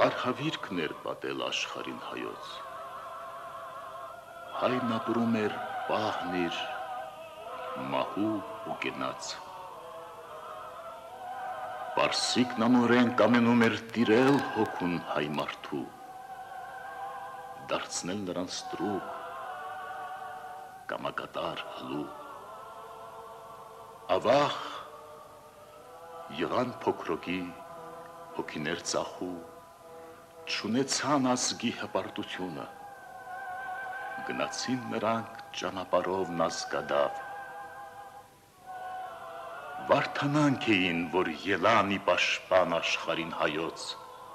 Արհավիրքն էր պատել աշխարհին հայոց։ Հայն ապրում էր պահն իր մահու ու գնաց։ Պարսիկն անօրեն կամենում էր տիրել հոգուն հայ մարդու, դարձնել նրան ստրուկ, կամակատար հլու։ Ավաղ եղան փոքրոկի հոգիներ ծախու, չունեցան ազգի հպարտությունը, գնացին նրանք ճանապարհով նազգադավ։ Վարդանանք էին, որ ելանի պաշտպան աշխարհին հայոց,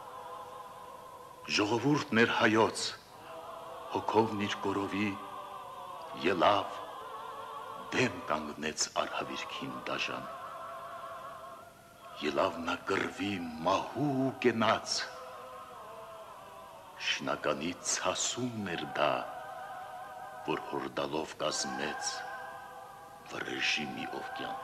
ժողովուրդն էր հայոց, հոգովն իր կորովի ելավ, դեմ կանգնեց արհավիրքին դաժան։ Ելավ նա կռվի մահու ու կենաց, շնականի ցասումն էր դա, որ հորդալով կազմեց վրեժի մի օվկյան։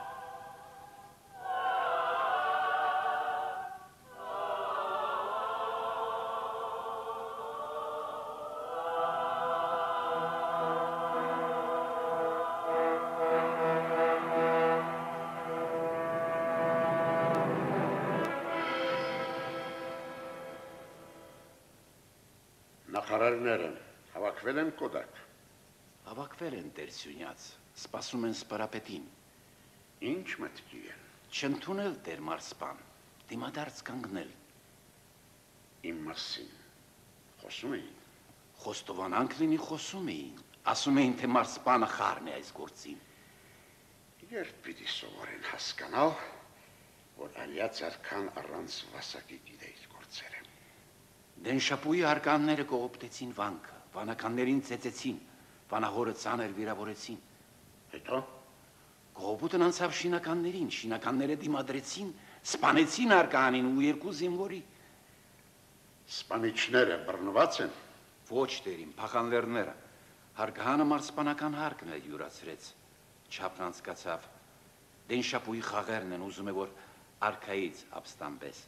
Նախարարները հավաքվել են կոդակ։ Հավաքվել են Տեր Սյունյաց, սպասում են սպարապետին։ Ինչ մտքի են։ Չընդունել Տեր մարսպան, դիմադարձ կանգնել։ Իմ մասին խոսում էին։ Խոստովանանք լինի խոսում էին, ասում էին, թե մարսպանը խառն է այս գործին։ Երբ պիտի սովորեն հասկանալ, որ Ալիաց արքան առանց վասակի գիտե իր գործերը։ Դենշապուի արկանները կողոպտեցին վանքը, վանականներին ծեծեցին, վանահորը ծանր վիրավորեցին։ Հետո Կողոպուտն անցավ շինականներին, շինականները դիմադրեցին, սպանեցին արկանին ու երկու զինվորի։ Սպանիչները բռնված են։ Ոչ դերին, փախանլերները։ Հարգահանը մարսպանական հարկն է յուրացրեց, չափն անցկացավ։ Դենշապուի խաղերն են ուզում է, որ արքայից ապստամբես։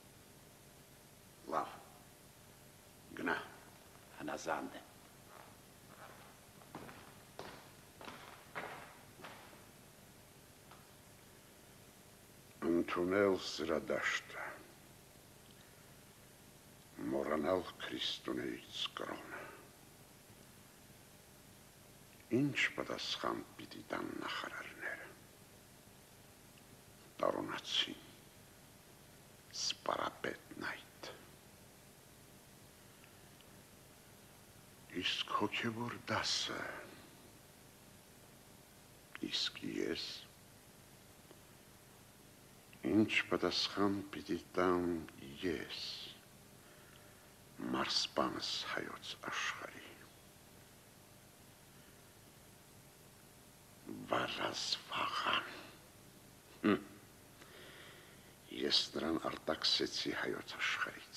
Լավ, գնա։ Հնազանդ է։ Ընդունել սրադաշտը, մոռանալ քրիստոնեից կրոնը։ Ինչ պատասխան պիտի տան նախարարները։ Տարոնացին, սպարապետն այդ։ Իսկ հոգևոր դասը, իսկ ես, ինչ պատասխան պիտի տամ ես, մարսպանս հայոց աշխարհի։ Վարազվաղան։ Ես նրան արտաքսեցի հայոց աշխարհից։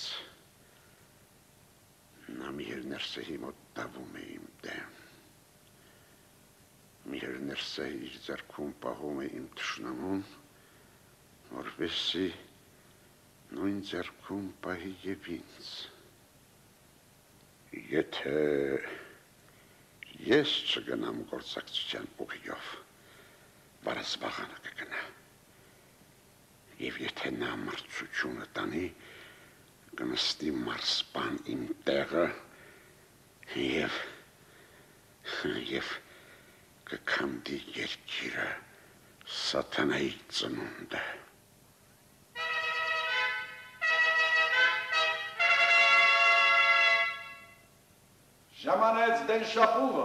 Նա միեր ներսեհի մոտ դավում է իմ դեմ։ Միեր ներսեհի իր ձեռքում պահում է իմ թշնամուն, որպեսզի նույն ձեռքում պահի և ինձ։ Եթե ես չգնամ գործակցության ուղիով, վարազվաղանը կգնա։ Եվ եթե նա մրցությունը տանի, կնստի մարսպան իմ տեղը և կքանդի երկիրը սատանայի ծնունդը։ Ժամանեց Դենշապուվը։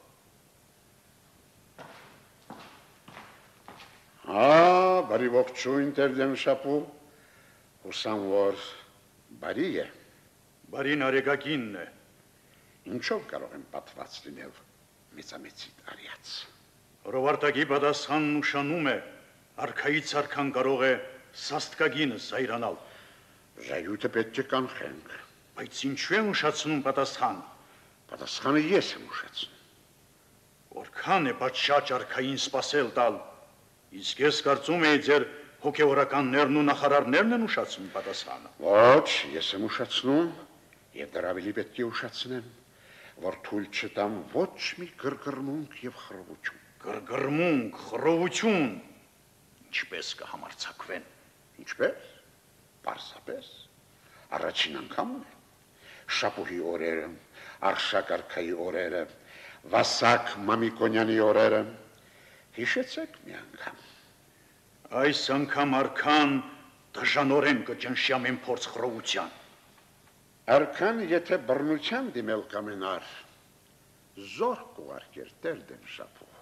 Բարի ողջույն Տեր Դենշապու, հուսամ որ բարի է։ Բարին արեգակինն է։ Ինչով կարող եմ պատված լինել մեծամեծիդ արյաց։ Հրովարտակի պատասխանն ուշանում է, արքայից արքան կարող է սաստկագինը զայրանալ։ Ժայութը պետք է կանխենք։ Բայց ինչու են ուշացնում պատասխան։ Պատասխանը ես եմ ուշացնում։ Որքան է պատշաճ արքային սպասել տալ, իսկ ես կարծում էի ձեր հոգևորականներն ու նախարարներն են ուշացնում պատասխանը։ Ոչ, ես եմ ուշացնում եւ դեռ ավելի պետք է ուշացնեմ, որ թույլ չտամ ոչ մի գրգռմունք եւ խռովություն։ Գրգռմունք, խռովություն, ինչպես կհամարձակվեն։ Ինչպես? Պարզապես առաջին անգամն է։ Շապուհի օրերը, Արշակարքայի օրերը, Վասակ Մամիկոնյանի օրերը։ Հիշեցեք մի անգամ։ Այս անգամ արքան դժանորեն կճնշի ամեն փորձ խռովության։ Արքան եթե բռնության դիմել կամենար, զոր կուղարկեր տեր դեմ շապուհ։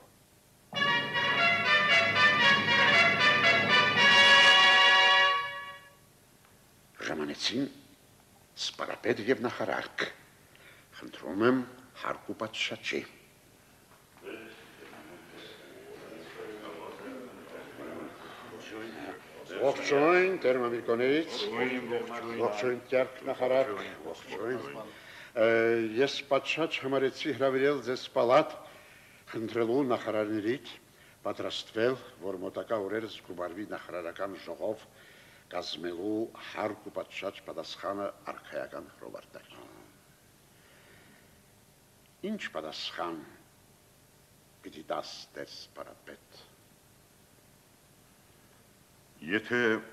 Ժամանեցին սպարապետ եւ նախարարք։ Խնդրում եմ հարկ ու պատշաճի։ Ողջույն, Տեր Մամիկոնից, ողջույն Տերք նախարարք, ողջույն։ Ես պատշաճ համարեցի հրավիրել ձեզ պալատ, խնդրելու նախարարներից պատրաստվել, որ մոտակա օրերս կուբարվի նախարարական ժողով կազմելու հարկ ու պատշաճ պատասխանը արքայական հրովարտակի։ Ինչ պատասխան պիտի տաս Տեր սպարապետ։ Եթե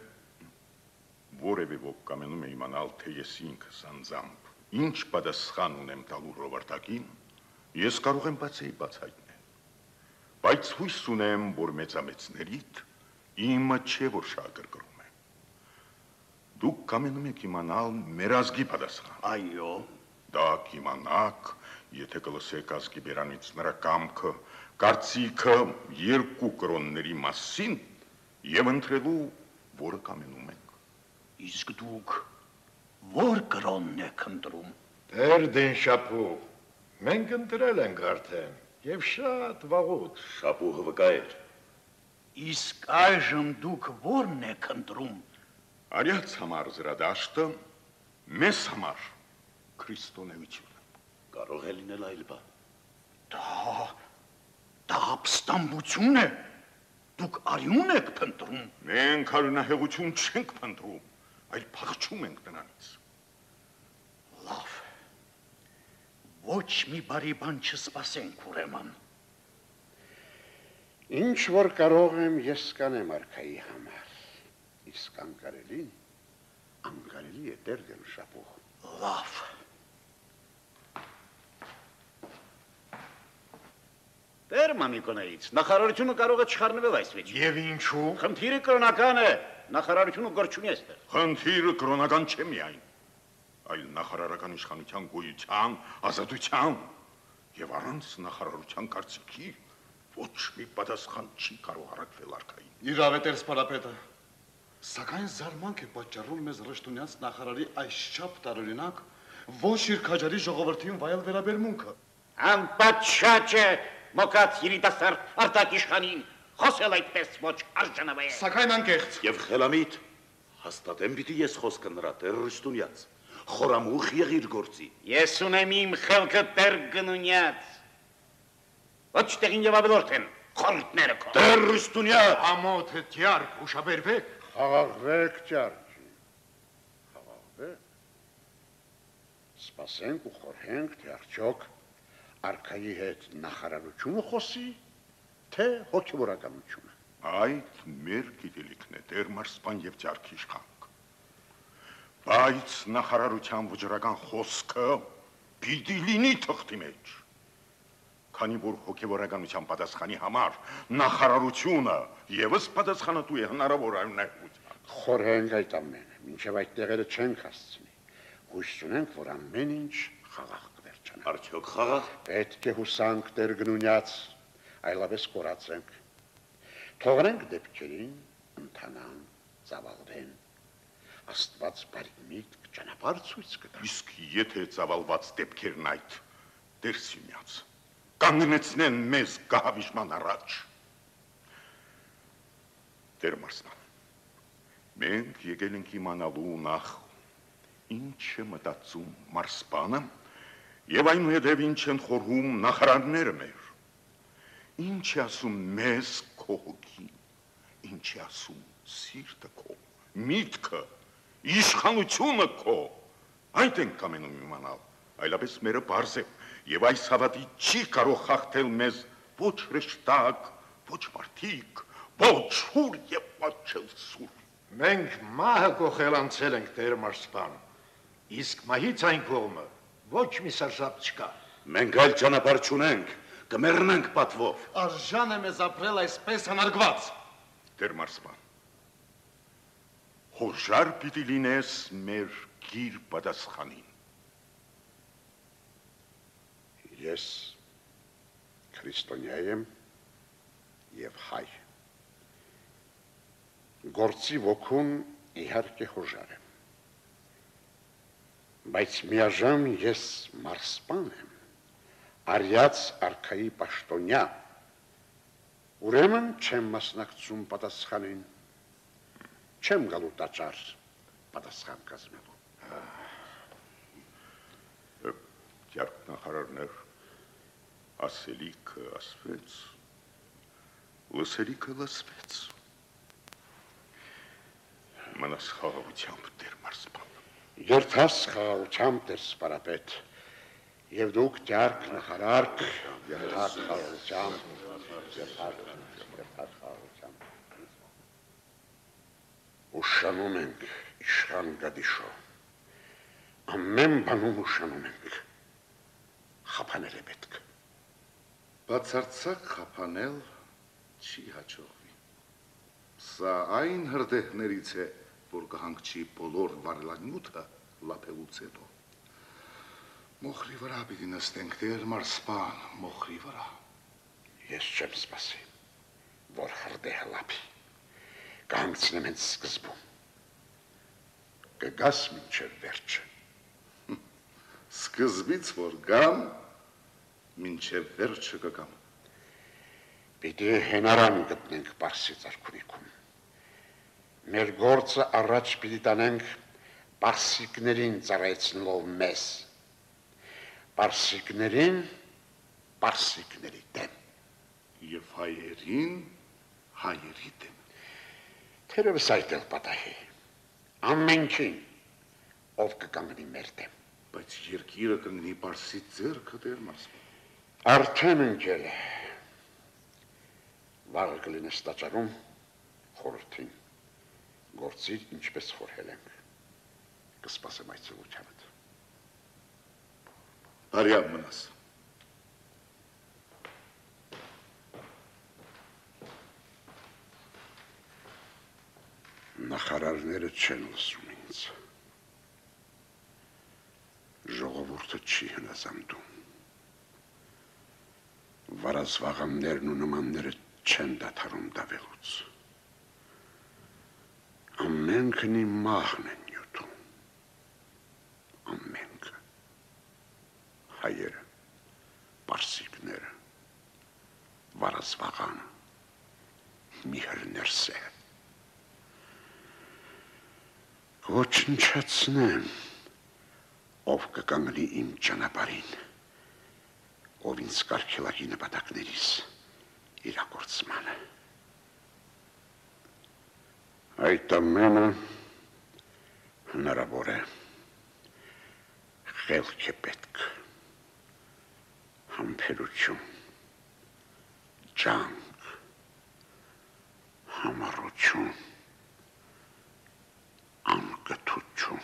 որևէ ոք կամենում է իմանալ, թե ես ինքս անձամբ ինչ պատասխան ունեմ տալու հրովարտակին, ես կարող եմ բացահայտնել, բայց հույս ունեմ, որ մեծամեծներիդ իմը չէ, որ շահագրգռում է։ Դուք կամենում եք իմանալ մեր ազգի պատասխան։ Այո, դա կիմանաք, եթե կլսեք ազգի բերանից նրա կամքը, կարծիքը 2 կրոնների մասին եւ ընտրելու, որը կամենում ենք։ իսկ դուք որ կրոնն եք ընտրում։ Տեր Դենշապուհ, մենք ընտրել ենք արդեն եւ շատ վաղուց։ Շապուհը վկա էր։ Իսկ այժմ դուք որն եք ընտրում։ Արյաց համար զրադաշտը, մեզ համար քրիստոնեությունը։ Կարող է լինել այլ բան։ Դա ապստամբություն է։ Դուք արյուն եք փնտրում։ Մենք արյունահեղություն չենք փնտրում, այլ փախչում ենք նրանից։ Լավ։ Ոչ մի բարի բան չսպասենք ուրեմն։ Ինչ որ կարող եմ ես կանեմ արքայի համար, իսկ անկարելի է Տեր դեմ շապուհ։ Լավ։ Տեր Մամիկոնից, նախարարությունը կարող է չխառնվել այս վեճի։ Եվ ինչու։ Խնդիրը կրոնական է, նախարարությունը գործ չունի այստեղ։ Խնդիրը կրոնական չէ միայն, այլ նախարարական իշխանության գոյության, ազատության եւ առանց նախարարության կարծիքի ոչ մի պատասխան չի կարող առաքվել արքային։ Իրավ է Տեր սպարապետը, սակայն զարմանք է պատճառում մեզ Ռշտունյանց նախարարի այսչափ տարօրինակ ոչ իր քաջարի ժողովրդին վայել վերաբերմունքը։ Անպատշաճ է մոկած երիտասարդ Արտակ իշխանին, խոսել այդպես ոչ արժանավայ է։ Սակայն անկեղծ։ Եվ խելամիտ, հաստատեմ պիտի ես խոսքը նրա Տեր Ռշտունյաց, խորամուխ եղիր գործի։ Ես ունեմ իմ խելքը Տեր Գնունյաց։ Ոչ տեղին եւ ավելորդ են, խորհուրդները քո։ Տեր Ռշտունյա, Ամոթ է դյարք, ուշաբերվեք։ Խաղաղվեք ճարճի, խաղաղվեք, սպասենք ու խորհենք, թե արդյոք արքայի հետ նախարարությունը խոսի, թե հոգևորականությունը։ Այդ մեր գիտելիքն է, Տեր մարզպան եւ ճարքի իշխանք։ Բայց նախարարության վճռական խոսքը պիտի լինի թղթի մեջ։ Քանի որ հոգևորականության պատասխանի համար նախարարությունը եւս պատասխանատու է հնարավոր արյունահեղության։ Խորհենք այդ ամենը, մինչև այդ տեղերը չենք հասցնի։ Հույս ունենք, որ ամեն ինչ խաղաղ կվերջանա։ Արդյոք խաղաղ։ Պետք է հուսանք Տեր Գնունյաց, այլապես կորացենք։ Թողնենք դեպքերին ընթանան, ծավալվեն։ Աստված բարի միտք ճանապարհ ցույց կտա։ Իսկ եթե ծավալված դեպքերն այդ Տեր Սիմյաց կանգնեցնեն մեզ գահավիժման առաջ։ Տեր մարզպան, մենք եկել ենք իմանալու նախ ինչ է մտածում մարզպանը եւ այնուհետեւ ինչ են խորհում նախարարները մեր։ Ինչ է ասում մեզ քո հոգին, ինչ է ասում Սիրտը քո, միտքը, իշխանությունը քո, այդ ենք կամենում իմանալ, այլապես մերը պարզ է, և այս հավատի չի կարող խախտել մեզ ոչ հրեշտակ, ոչ մարդիկ, ոչ հուր և պատչել սուր։ Մենք մահը կողել անցել ենք Տեր մարսպան, իսկ մահից այն կողմը ոչ մի սարսափ չկա։ Մենք այլ ճանապարհ չունենք, կմեռնենք պատվով։ Արժան է մեզ ապրել այսպես հնարգված։ Տեր մարսպան, հոժար պիտի լինես մեր գիր պատասխանին։ Ես քրիստոնյա եմ և հայ։ Գործի ոգուն իհարկե հոժար եմ, բայց միաժամ ես մարսպան եմ, արյաց արքայի պաշտոնյա, ուրեմն չեմ մասնակցում պատասխանին, չեմ գալու տաճար պատասխան կազմելու։ Կյարք նախարարներ, ասելիքը ասվեց, լսելիքը լսվեց։ Մնաս խաղաղությամբ Տեր մարսպան։ Երթաս խաղաղությամբ Տեր սպարապետ, և դուք կյարք նախարարք, երթաս խաղաղությամբ, երթաս խաղաղությամբ։ Ուշանում ենք իշխան գադիշո, ամեն բանում ուշանում ենք, խապանել է պետք։ Բացարձակ խապանել չի հաջողվի։ Սա այն հրդեհներից է, որ կհանգչի բոլոր վարելանյութը լափելուց հետո։ Մոխրի վրա պիտի նստենք, Տեր մարսպան, մոխրի վրա։ Ես չեմ սպասի, որ հրդեհը լափի, կհանգցնեմ հենց սկզբում, կգաս մինչև վերջը։ Սկզբից որ գամ, մինչև վերջը կգամ։ Պիտի հենարան գտնենք Պարսի ծարքունիքում։ Մեր գործը առաջ պիտի տանենք պարսիկներին ծառայեցնելով մեզ։ Պարսիկներին, պարսիկների դեմ։ Եվ հայերին, հայերի դեմ։ Թերևս այդ էլ պատահի, ամենքին, ով կկանգնի մեր դեմ։ Բայց երկիրը կընկնի Պարսի ձեռքը, Տեր մարսպան։ Արդեն ընկել է։ Վաղը կլինես տաճարում խորհրդին, գործիր ինչպես խորհել ենք, կսպասեմ այցելությանդ։ Արյավ մնաս։ Նախարարները չեն լսում ինձ, ժողովուրդը չի հնազանդում, վարազվաղաններն ու նմանները չեն դադարում դավելուց, ամենքն իմ մահն են նյութում, ամենքը, հայերը, պարսիկները, վարազվաղանը, միհրներսերը, ոչնչացնեմ, ով կկանգնի իմ ճանապարհին, ով ինձ կարգելակի նպատակներիս իրագործմանը։ Այդ ամենը հնարավոր է, խելք է պետք, համբերություն, ջանք, համառություն, անկթություն։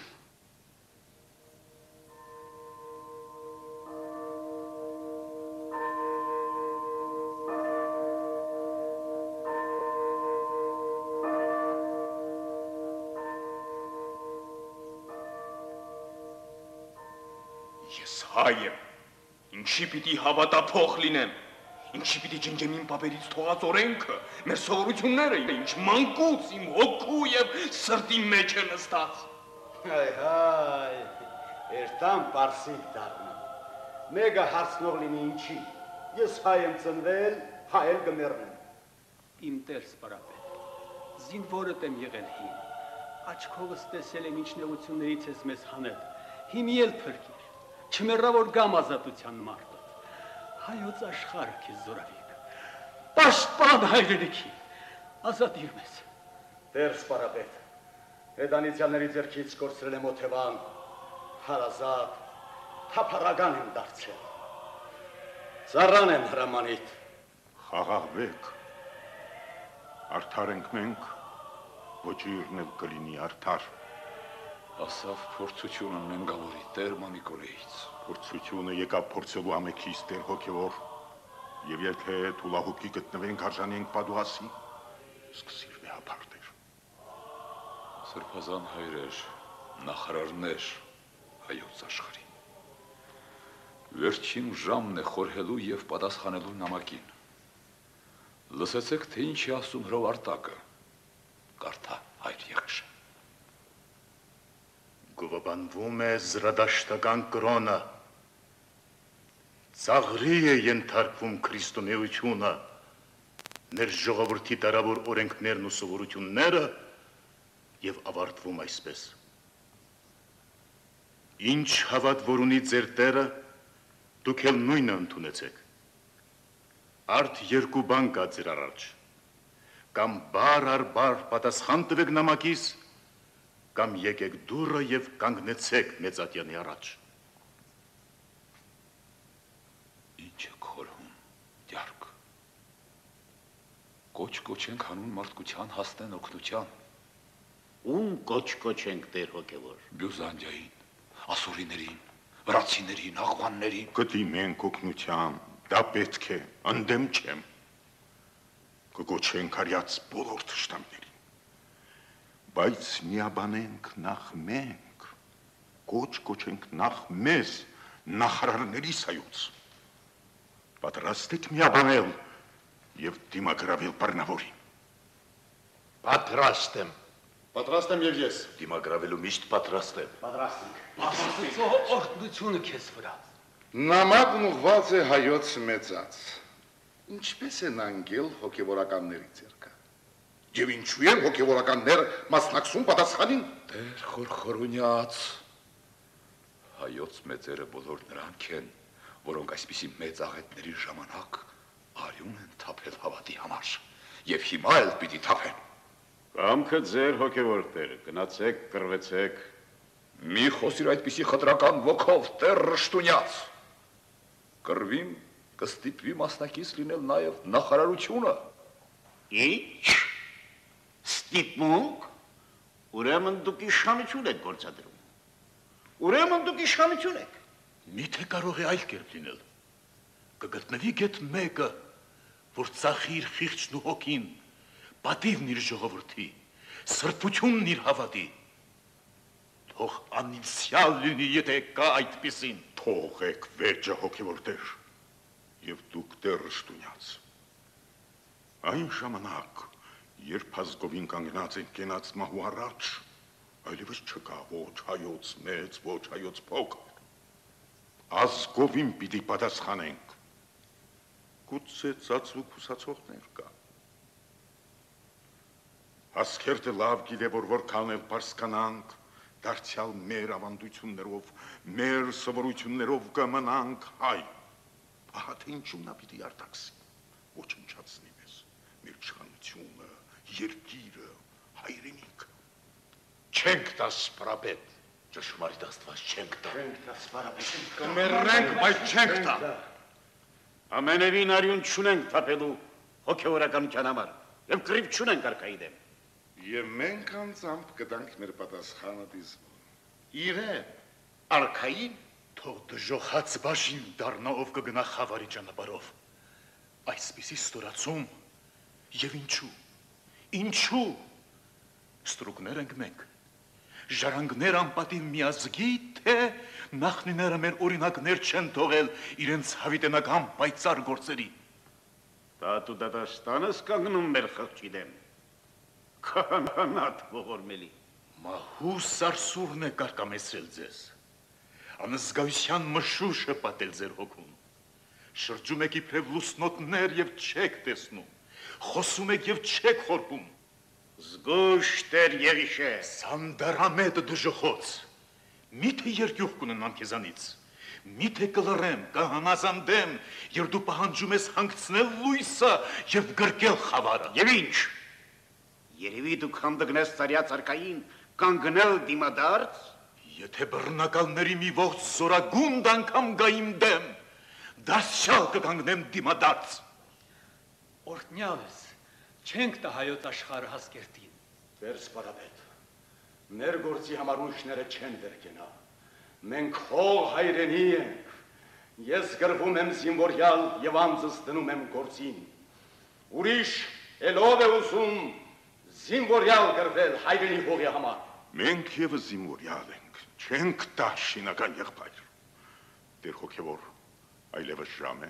Ես հայ եմ, ինչի պիտի հավատափող լինեմ, ինչի պիտի ջնջեմ իմ պապերից թողած օրենքը, մեր սովորությունները, ինչ մանկուց իմ հոգու և սրտի մեջ է նստած։ Հայ, երտան պարսիկ դառնամ, մեկը հարցնող լինի ինչի, ես հայ եմ ծնվել, հայ էլ կմեռնեմ։ Իմ տեր սպարապետ, զինվորդ եմ եղել հին, աչքովս տեսել եմ ինչ նեղություններից ես մեզ հանել, հիմի էլ փրկիր, չմեռա որ գամ ազատության մարդը, հայոց աշխարհը քեզ զորավիկ, պաշտպան հայրենիքի, ազատիր մեզ, Տեր սպարապետ, հետանիցյալների ձեռքից կորցրել եմ օթևան, հարազատ, թափառական եմ դարձել։ Ծառան եմ հրամանիդ։ Խաղաղվեք, արդար ենք մենք, ոչիրն էլ կլինի արդար։ Ասավ փորձությունն նենգավորի Տեր Մամիկորեից։ Փորձությունը եկավ փորձելու ամեքից Տեր հոգևոր, եւ եթե թուլահուկի գտնվենք արժանի ենք պատուհասի, սկսիր վեհապար Տեր։ Սրբազան հայրեր, նախարարներ հայոց աշխարհին։ Վերջին ժամն է խորհելու եւ պատասխանելու նամակին։ Լսեցեք, թե ինչ է ասում հրովարտակը։ Կարդա հայր Եղիշե։ Գովաբանվում է զրադաշտական կրոնը, ծաղրի է ենթարկվում քրիստոնեությունը, ներ ժողովրդի տարավոր օրենքներն ու սովորությունները եւ ավարտվում այսպես։ Ինչ հավատ որ ունի ձեր Տերը, դուք էլ նույնը ընդունեցեք։ Արդ երկու բան կա ձեր առաջ, կամ բար առ բար պատասխան տվեք նամակիս, կամ եկեք դուրը եւ կանգնեցեք մեծատյանի առաջ։ Ինչ է քորհում, դյարք։ Կոչ ենք հանուն մարդկության հասնեն օգնության։ Ում կոչ ենք Տեր հոգևոր։ Բյուզանդիային, ասորիներին, վրացիներին, աղվաններին։ Կդիմենք օգնության, դա պետք է, ընդդեմ չեմ։ Կգոչենք արյաց բոլոր թշնամիներին։ Բայց միաբանենք նախ մենք, կոչենք նախ մեզ, նախարարների հայոց։ Պատրաստ եք միաբանել եւ դիմագրավել բռնավորին։ Պատրաստ եմ։ Պատրաստ եմ եւ ես։ Դիմագրավելու միշտ պատրաստ եմ։ Պատրաստ ենք։ Աստծո օրհնությունը քեզ վրա։ Նամակն ուղղված է հայոց մեծած։ Ինչպես են անգել հոգևորականների ձեռքը։ Եվ ինչու են հոգևորականները մասնակցում պատասխանին։ Տեր խորխորունյաց։ Հայոց մեծերը բոլոր նրանք են, որոնք այսպիսի մեծ աղետների ժամանակ արյուն են թափել հավատի համար, եւ հիմա էլ պիտի թափեն։ Կամքը ձեր հոգևոր Տեր, գնացեք, կռվեցեք։ Մի խոսիր այդպիսի խտրական ոգով, Տեր Ռշտունյաց։ Կռվին կստիպվի մասնակից լինել նաեւ նախարարությունը։ Ինչ? Ստիպմունք, ուրեմն դուք իշխանություն եք գործադրում։ Ուրեմն դուք իշխանություն եք։ Միթե կարող է այլ կերպ լինել։ Կգտնվի գետ մեկը, որ ծախի իր խիղճն ու հոգին, պատիվն իր ժողովրդի, սրբությունն իր հավատի։ Թող անիցյալ լինի, եթե կա այդպիսին։ Թողեք վեճը հոգևոր Տեր, եւ դուք Տեր Ռշտունյաց։ Այն ժամանակ, երբ ազգովին կանգնած են կենաց մահու առաջ, այլևս չկա ոչ հայոց մեծ, ոչ հայոց փոքր։ Ազգովին պիտի պատասխանենք։ Գուցե ծածուկ հուսացողներ կա։ Հասկերտը լավ գիտե, որ որքան էլ պարսկանանք, դարձյալ մեր ավանդություններով, մեր սովորություններով կմնանք հայ։ Ահա թե ինչու նա պիտի արտաքսի, ոչնչացնի մեզ, մեր իշխանությունը, երկիրը, հայրենիքը։ Չենք տա սպարապետ։ Ճշմարիտ Աստված չենք տա։ Չենք տա սպարապետ։ Կմեռնենք, բայց չենք տա։ Ամենևին արյուն չունենք թափելու հոգևորականության համար եւ կռիվ չունենք արքայի դեմ։ Եվ մենք անձամբ կտանք մեր պատասխանը դիզմոն։ Իրեն, արքային թող դժոխած բաժին դառնա, ով կգնա խավարի ճանապարհով։ Այսպիսի ստորացում եւ ինչու։ Ստրուկներ ենք մենք։ Ժառանգներ անպատիվ միազգի, թե նախնիները մեր օրինակներ չեն թողել իրենց հավիտենական պայծառ գործերի։ Տատու դատաստանս կանգնում մեր խղճի դեմ։ Կանանատ ողորմելի։ Մահու սարսուրն է կարկամեցրել ձեզ։ Անզգայության մշուշը պատել ձեր հոգուն։ Շրջում եք իբրև լուսնոտներ եւ չեք տեսնում։ Խոսում եք եւ չեք խորբում։ Զգույշ Տեր Եղիշե, սանդարամետ դժոխոց, միթե երկյուղ կունենամ քեզանից, միթե կլռեմ, կհանազանդեմ, երբ դու պահանջում ես հանգցնել լույսը եւ գրկել խավարը։ Եվ ինչ, Երևի դուք հանդգնես ծարյա ցարկային կանգնել դիմադարձ։ Եթե բռնակալների մի ողջ զորագունդ անգամ գա իմ դեմ, դարձյալ կկանգնեմ դիմադարձ։ Օրհնյալս, չենք տա հայոց աշխարհը հասկերտին։ Տեր սպարապետ, մեր գործի համար ուրիշները չեն վերկենա։ Մենք հող հայրենի ենք։ Ես գրվում եմ զինվորյալ եւ անձս դնում եմ գործին։ Ուրիշ ելով է ուզում զինվորյալ գրվել հայրենի հողի համար։ Մենք եւս զինվորյալ ենք, չենք տա շինական եղբայր։ Տեր հոգևոր, այլևս ժամ է։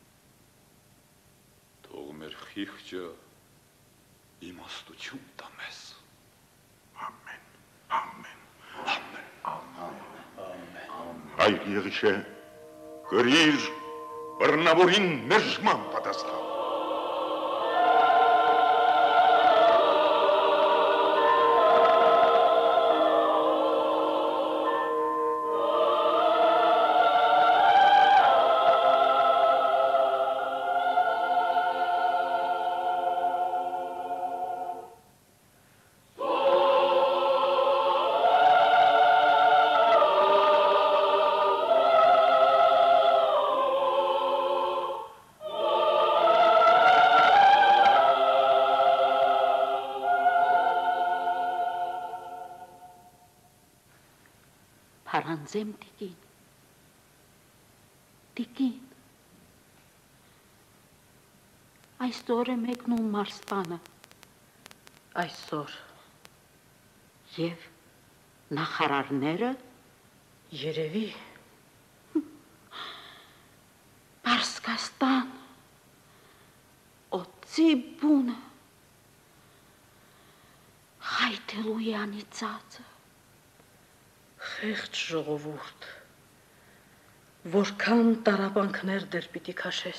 Թող մեր խիղճը իմաստություն տա մեզ։ Ամեն, ամեն, ամեն, ամեն։ Հայր Եղիշե, գրիր բռնավորին մերժման պատասխան։ Փարանձեմ տիկին, այսօր է մեկնում մարսպանը, այսօր և նախարարները երևի Պարսկաստան, օծի բունը, խայթելու յանի ծածը, խեղճ ժողովուրդ, որքան տարապանքներ դեր պիտի քաշես։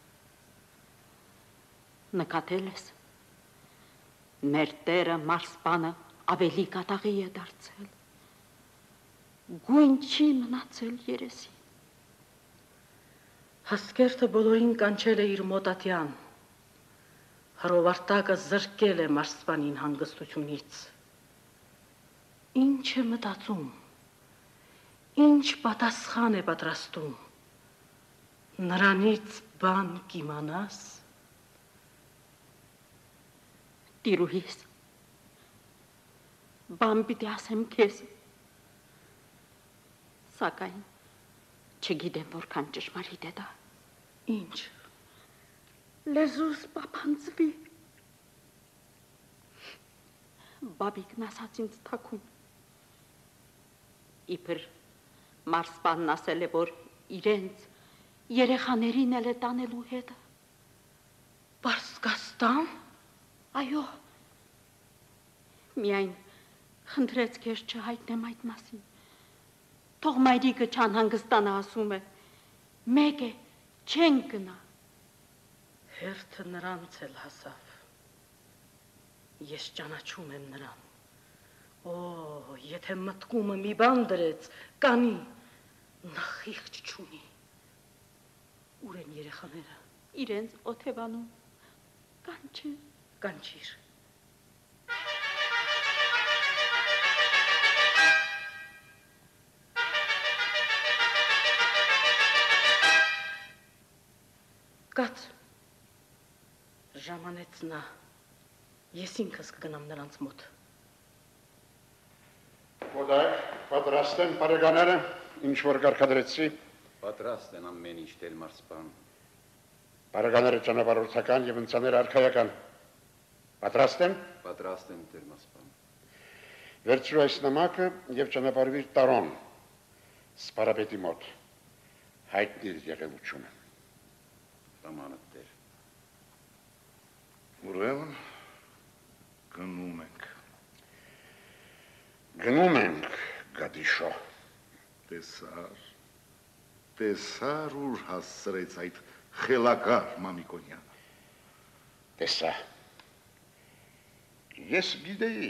Նկատել ես, մեր տերը մարսպանը ավելի կատաղի է դարձել, գույն չի մնացել երեսին։ Հասկերտը բոլորին կանչել է իր մոտատյան, հրովարտակը զրկել է մարսպանին հանգստությունից։ Ինչ է մտածում, ինչ պատասխան է պատրաստում, նրանից բան կիմանաս։ Տիրուհիս, բան պիտի ասեմ քեզ, սակայն չգիտեմ որքան ճշմարիտ է դա։ Ինչ։ Լեզուս պապանձվի։ Բաբիկն ասաց ինձ թաքուն։ Իբր մարսպանն ասել է, որ իրենց երեխաներին էլ է տանելու հետը։ Պարսկաստան։ Այո, միայն խնդրեց քեզ չհայտնեմ այդ մասին։ Թող մայրիկը չանհանգստանա, ասում է, մեկ է, չեն գնա։ Հերթը նրանց էլ հասավ։ Ես ճանաչում եմ նրան։ Օ, եթե մտքումը մի բան դրեց, կանի, նա խիղճ չունի։ Ուր են երեխաները։ Իրենց օթևանում, կանչիր։ Կանչիր։ Կաց, ժամանեց նա, ես ինքս կգնամ նրանց մոտ։ Ոդայք, պատրաստ են պարեգաները, ինչ որ կարգադրեցի։ Պատրաստ են ամեն ինչ տեր մարսպան։ Պարեգաները ճանապարհորդական և ընծաները արքայական։ Պատրաստ են։ Պատրաստ են տեր մարսպան։ Վերցրու այս նամակը և ճանապարհվիր Տարոն, սպարապետի մոտ, հայտնիր եղելությունը։ Տամանդ տեր։ Ուրեմն, գնում ենք։ Գնում ենք, գադիշո։ Տեսար ուր հասցրեց այդ խելագար Մամիկոնյանը։ Տեսա։ Ես գիտեի,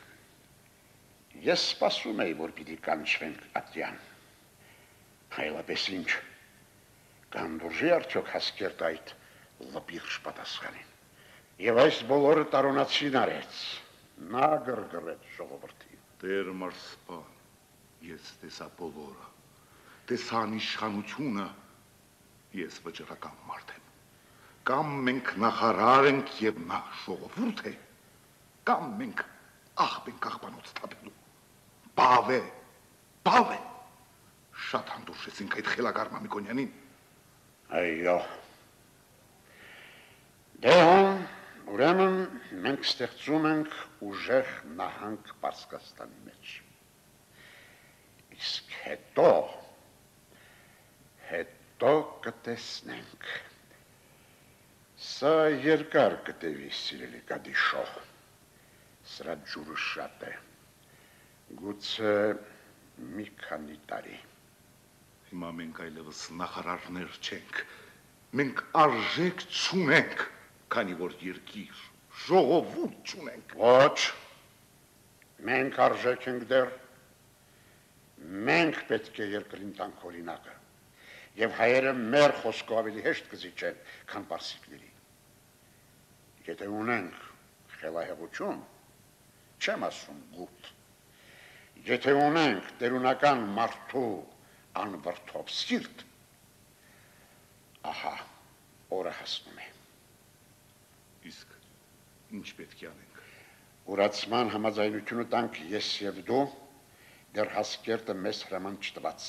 ես սպասում էի, որ պիտի կանչվենք ատյան։ Այլապես ինչ, կանդուրժի արդյոք հասկերտ այդ լպիրշ պատասխանին։ Եվ այս բոլորը տարոնացին արեց։ Նա գրգռեց ժողովրդին։ Տեր մարսպան, ես տեսա բոլորը, տեսա իշխանությունը, ես վճռական մարդ եմ։ Կամ մենք նախարար ենք եւ նա ժողովուրդ է, կամ մենք աղբ ենք աղբանոց թափելու։ Բավ է։ Շատ հանդուրժեցինք այդ խելագար Մամիկոնյանին։ Այո։ Դե ուրեմն մենք ստեղծում ենք ուժեղ նահանգ Պարսկաստանի մեջ։ Իսկ հետո կտեսնենք։ Սա երկար կտևի, սիրելի Գադիշո։ Սրա ջուրը շատ է։ Գուցե մի քանի տարի։ Հիմա մենք այլևս նախարարներ չենք, մենք արժեք չունենք, քանի որ երկիր, ժողովուրդ չունենք։ Ոչ, մենք արժեք ենք դեռ, մենք պետք է երկրին տանք օրինակը, և հայերը մեր խոսքով ավելի հեշտ կզիջեն, քան պարսիկների։ Եթե ունենք խելահեղություն, չեմ ասում գութ, եթե ունենք տերունական մարդու անվրդով սիրտ, ահա, օրը հասնում է։ Իսկ ինչ պետք է անենք։ Ուրացման համաձայնությունը տանք ես և դու, դեռ հասկերտը մեզ հրաման չտված։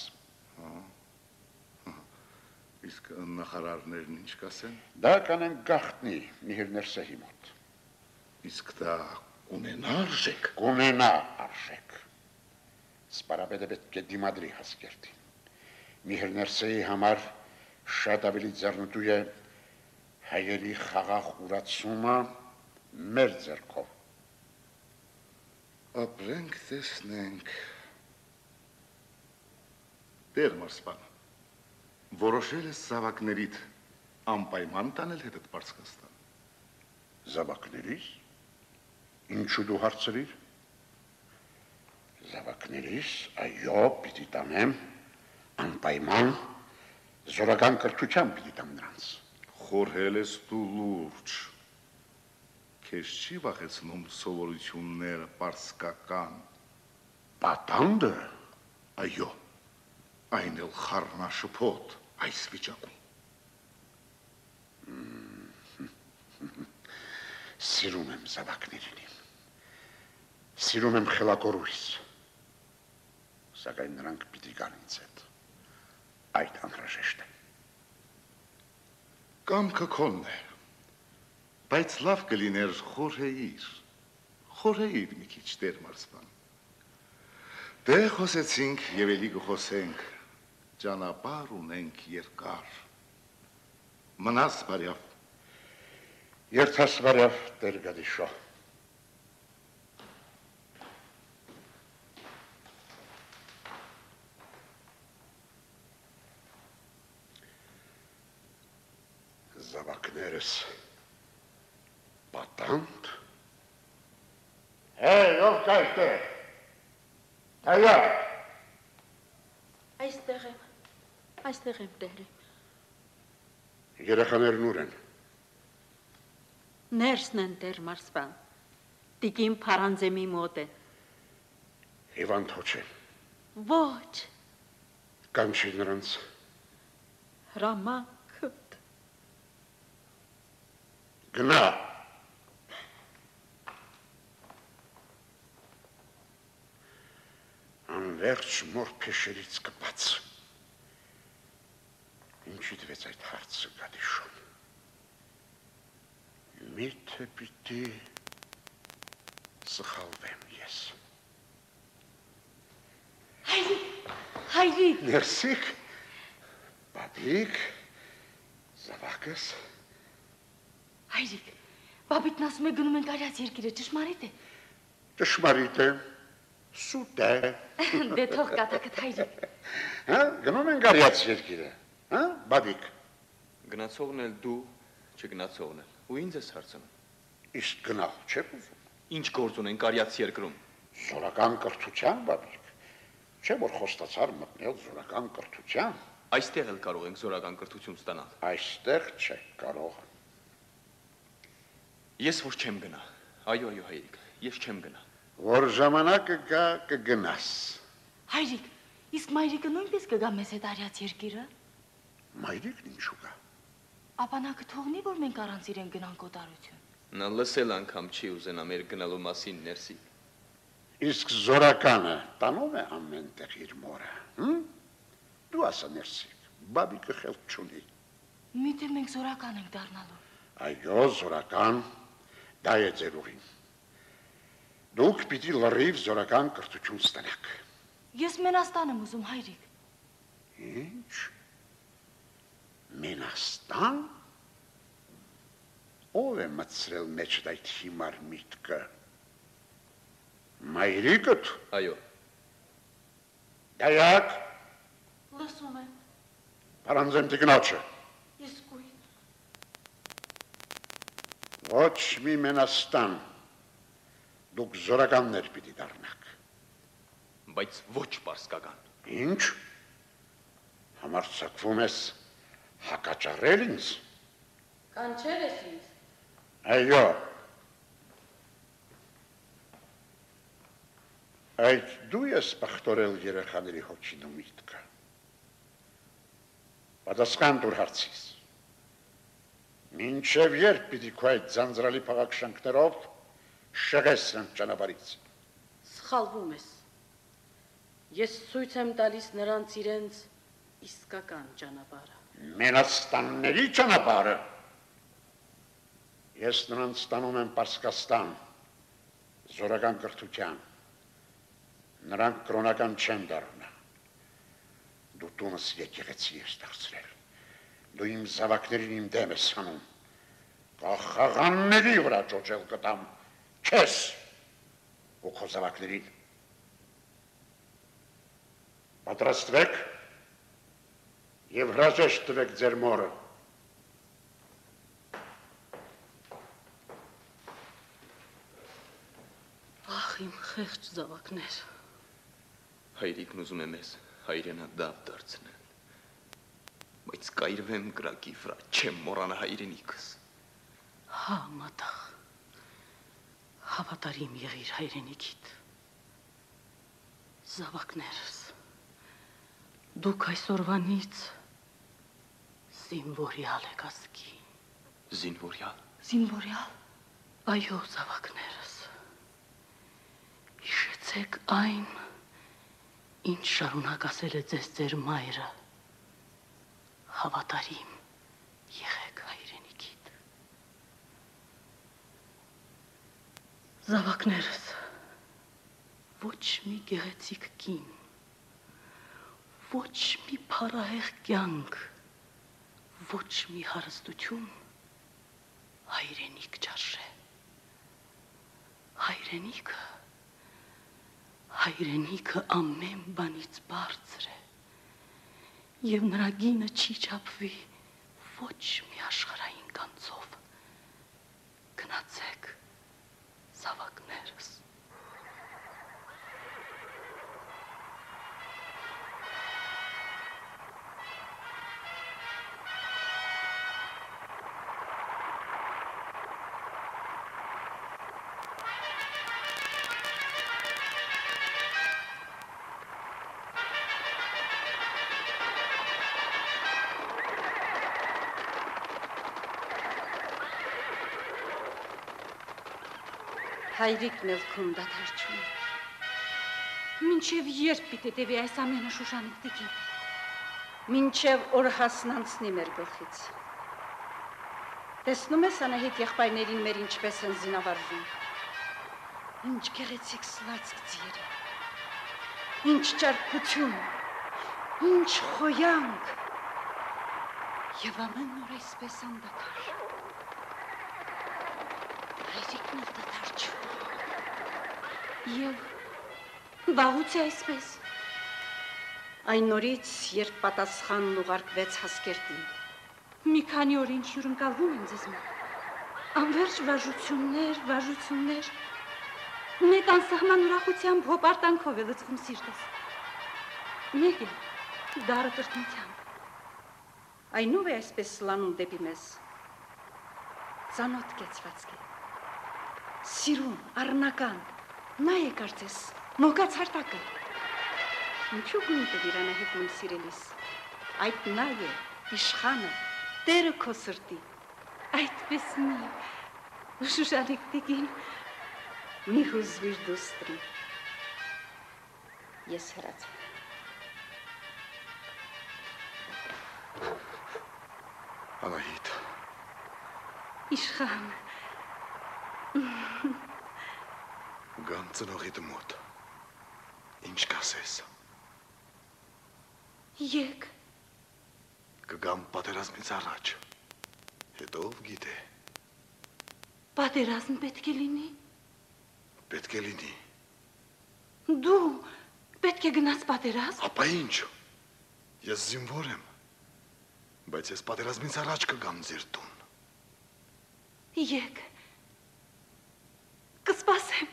Իսկ նախարարներն ինչ կասեն։ Դա կանենք գաղտնի Միհիր Ներսեհի մոտ։ Իսկ դա կունենա արժեք։ Կունենա արժեք։ Սպարապետը պետք է դիմադրի հասկերտին։ Միհիր Ներսեհի համար շատ ավելի ձեռնտու է հայերի խաղաղ ուրացումը մեր ձեռքով։ Ապրենք, տեսնենք։ Տեր մարսպան, որոշել ես զավակներիդ անպայման տանել հետդ Պարսկաստան։ Զավակներիս։ Ինչու դու հարցրիր։ Զավակներիս, այո, պիտի տանեմ, անպայման զորական կրթությամբ պիտի տամ նրանց։ Խորհել ես դու լուրջ։ Քեզ չի վախեցնում սովորությունները պարսկական։ Պատանդը։ Այո, այն էլ խառնաշփոթ այս վիճակում։ Սիրում եմ զավակներին, սիրում եմ խելակորույս, սակայն նրանք պիտի գան ինձ հետ, այդ անհրաժեշտ է։ Կամքը քոնն է, բայց լավ կլիներ խորհեիր մի քիչ Տեր մարսպան։ Դե խոսեցինք եւ էլի կխոսենք, ճանապարհ ունենք երկար։ Մնաս բարյավ։ Երթաս բարյավ, Տեր Գադիշո։ Զավակներս պատանդ։ Հեյ, ով կա այստեղ։ Հայա։ Այստեղ եմ տերը։ Երեխաներն ուր են։ Ներսն են Տեր մարսպան, տիկին Փարանձեմի մոտ են։ Հիվանդ հոչ են։ Ոչ։ Կանչի նրանց։ Հրամանքդ։ Գնա։ Անվերջ մոր փեշերից կպաց։ Ինչի դվեց այդ հարցը Գադիշոն։ Միթե պիտի սխալվեմ ես։ Հայրիկ։ Ներսիկ, բաբիկ, զավակս։ Հայրիկ, բաբիտն ասում է գնում ենք արյաց երկիրը, ճշմարիտ է։ Ճշմարիտ է, սուտ է։ Դե թող կատակդ հայրիկ։ Հա, գնում ենք արյաց երկիրը, հա, բաբիկ։ Գնացողն էլ դու, չգնացողն էլ, ու ինձ ես հարցնում։ Իսկ գնալ չեք ուզում։ Ինչ գործ ունենք արյաց երկրում։ Զորական կրթության, բաբիկ։ Չէ որ խոստացար մտնել զորական կրթության։ Այստեղ էլ կարող ենք զորական կրթություն ստանալ։ Այստեղ չեք կարող։ Ես որ չեմ գնա։ Այո, հայրիկ, ես չեմ գնա։ Որ ժամանակը գա կգնաս։ Հայրիկ, իսկ մայրիկը նույնպես կգա մեզ հետ արյաց երկիրը։ Մայրիկն ինչու գա։ Ապա նա կթողնի, որ մենք առանց իրեն գնանք օտարություն։ Նա լսել անգամ չի ուզենա մեր գնալու մասին ներսի։ Իսկ զորականը տանում է ամեն տեղ իր մորը, Դու ասա ներսիկ, բաբիկը խելք չունի։ Միթե մենք զորական ենք դառնալու։ Այո, զորական, դա է ձեր ուղին։ Դուք պիտի լրիվ զորական կրթություն ստանաք։ Ես Մենաստան եմ ուզում, հայրիկ։ Ինչ։ Մենաստան։ Ով է մտցրել մեջդ այդ հիմար միտքը։ Մայրիկդ։ Այո։ Դայակ։ Լսում եմ։ Պարանձեմ տիկնոջը։ Իսկույն։ Ոչ մի Մենաստան։ Դուք զորականներ պիտի դառնաք։ Բայց ոչ պարսկական։ Ինչ։ Համարձակվում ես հակաճառել ինձ։ Կանչել ես ինձ։ Այո։ Այդ դու ես պախտորել երեխաների հոգին ու միտքը։ Պատասխան տուր հարցիս։ Մինչև երբ պիտի քո այդ ձանձրալի փաղաքշանքներով շեղես նրանց ճանապարհից։ Սխալվում ես։ Ես ցույց եմ տալիս նրանց իրենց իսկական ճանապարհը։ Մենաստանների ճանապարհը։ Ես նրանց ստանում եմ Պարսկաստան, զորական կրթության։ Նրանք կրոնական չեն դառնա։ Դու տունս եկեղեցի ես դարձրել։ Դու իմ զավակներին իմ դեմ ես հանում։ Կախաղանների վրա ճոճել կտամ, քեզ ու քո զավակներին։ Պատրաստվեք եւ հրաժեշտ տվեք ձեր մորը։ Ախ, իմ խեղճ զավակներ։ Հայրիկն ուզում է մեզ հայրենադավ դարձնել, բայց կայրվեմ կրակի վրա, չեմ մոռանա հայրենիքս։ Հա, մատաղ, հավատարիմ եղիր հայրենիքիդ։ Զավակներս, դուք այսօրվանից զինվորյալ եք ազգի։ Զինվորյալ։ Զինվորյալ։ Այո, զավակներս, հիշեցեք այն, ինչ շարունակ ասել է ձեզ ձեր մայրը, հավատարիմ եղեք հայրենիքիդ։ Զավակներս, ոչ մի գեղեցիկ կին, ոչ մի փառահեղ կյանք, ոչ մի հարստություն հայրենիք չարժե։ Հայրենիքը ամեն բանից բարձր է եւ նրա գինը չի չափվի ոչ մի աշխարհային կանցով։ Գնացեք, զավակներս։ Հայրիկն էլ քուն դադարչում է։ Մինչև երբ պիտի տևի այս ամենը Շուշանիկ տիկին։ Մինչև օր հասնանցնի մեր գլխից։ Տեսնում ես Անահիտ եղբայրներին մեր ինչպես են զինավարվում։ Ինչ գեղեցիկ սլացք ձիերի։ Ինչ ճարպկություն, ինչ խոյանք։ Եվ ամեն օր այսպես անդադար։ Հայրիկն էլ դադարչում։ Եվ վաղուց է այսպես։ Այն նորից, երբ պատասխանն ուղարկվեց Հասկերտին, մի քանի օր ինչ հյուրընկալվում են ձեզ մոտ։ Անվերջ վարժություններ, մեկ անսահման ուրախությամբ հոպարտանքով է լցվում սիրտս։ Մեկ է դառը տրտմությամբ։ Այնով է այսպես սլանում դեպի մեզ։ Ծանոթ կեցվածք է։ Սիրուն, առնական, նա է կարծես, մոգաց հարտակը։ Ինչու գույն տվիր Անահիտն իմ սիրելիս, այդ նա է, իշխանը, տերը քո սրտի, այդպես մի, շուշանիկ տիկին, մի հուզվիր դուստրի, ես հրացա։ Անահիտ։ Իշխան։ Գամ ծնողիդ մոտ, ինչ կասես։ Եկ։ Կգամ պատերազմից առաջ, հետո ով գիտե։ Պատերազմ պետք է լինի։ Պետք է լինի։ Դու պետք է գնաս պատերազմ։ Ապա ինչ, ես զինվոր եմ, բայց ես պատերազմից առաջ կգամ ձեր տուն։ Եկ, կսպասեմ։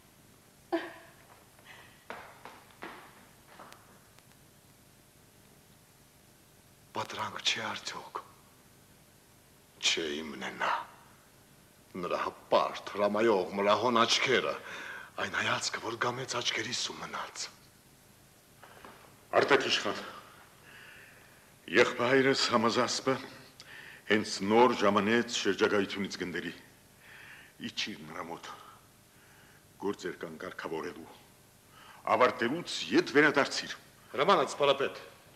Պատրանք չէ արդյոք, չէ իմն է նա, նրա հպարտ, հրամայող, մրահոն աչքերը, այն հայացքը, որ գամեց աչքերիս ու մնաց։ Արտակ իշխան, եղբայրս Համազասպը հենց նոր ժամանեց շրջագայությունից գնդերի, իջիր նրա մոտ, գործեր կան կարգավորելու, ավարտելուց ետ վերադարձիր։ Հրամանած պարապետ,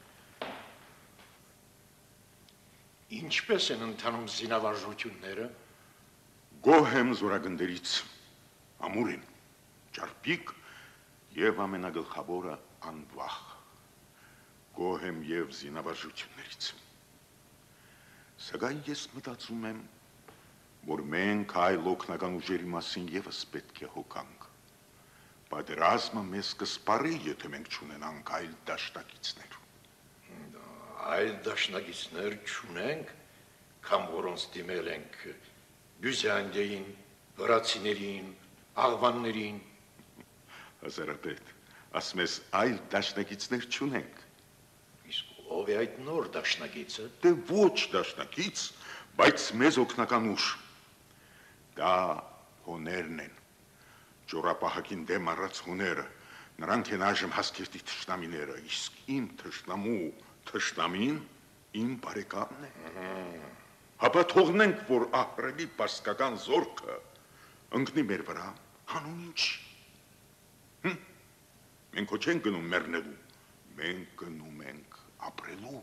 ինչպես են ընթանում զինավարժությունները։ Գոհ եմ զորագնդերից, ամուր են, ճարպիկ և ամենագլխավորը անվախ, գոհ եմ և զինավարժություններից։ Սակայն ես մտածում եմ, որ մենք այլ օգնական ուժերի մասին ևս պետք է հոգանք։ Պատերազմը մեզ կսպառի, եթե մենք չունենանք այլ դաշնակիցներ։ Այլ դաշնակիցներ չունենք, կամ որոնց դիմել ենք Բյուզանդիային, վրացիներին, աղվաններին։ Հազարապետ, ասում ես այլ դաշնակիցներ չունենք։ Իսկ ով է այդ նոր դաշնակիցը։ Դե ոչ դաշնակից, բայց մեզ օգնական ուժ։ Դա հոներն են, ճորապահակին դեմ առած հոները, նրանք են այժմ Հասկերտի թշնամիները, իսկ իմ թշնամին իմ բարեկամն է։ Հապա թողնենք, որ ահռելի պարսկական զորքը ընկնի մեր վրա, հանուն ինչ։ Մենք ոչ չենք գնում մեռնելու, մենք գնում ենք ապրելու։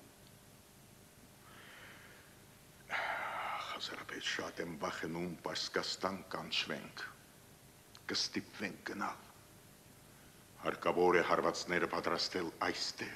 Հազարապետ շատ եմ վախենում Պարսկաստան կանչվենք, կստիպվենք գնալ։ Հարկավոր է հարվածները պատրաստել այստեղ։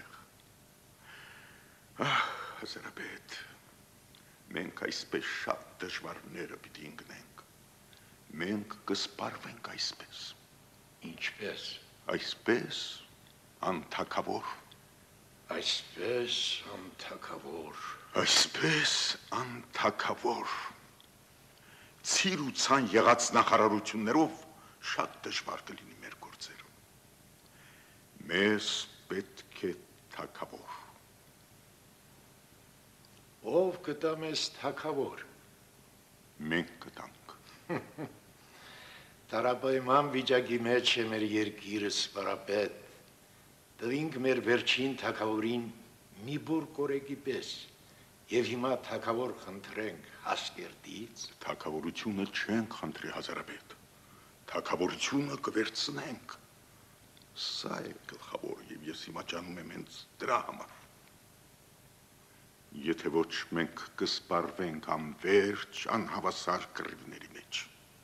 Հազարապետ, մենք այսպես շատ դժվարները պիտի ընկնենք, մենք կսպարվենք այսպես։ Ինչպես։ Այսպես անթակավոր։ Այսպես անթակավոր։ Այսպես անթակավոր։ Ցիր ու ցան եղած նախարարություններով շատ դժվար կլինի մեր գործերը։ Մեզ պետք է թակավոր։ Ով կտա մեզ թակավոր։ Մենք կտանք։ Տարապայման վիճակի մեջ է մեր երկիրը սպարապետ, տվինք մեր վերջին թակավորին մի բուր կորեկի պես, և հիմա թակավոր խնդրենք Հասկերտից։ Թակավորությունը չենք խնդրի Հազարապետ, թակավորությունը կվերցնենք։ Սա է գլխավոր և ես հիմա ջանում եմ հենց դրա համար։ Եթե ոչ մենք կսպարվենք անվերջ անհավասար կռիվների մեջ։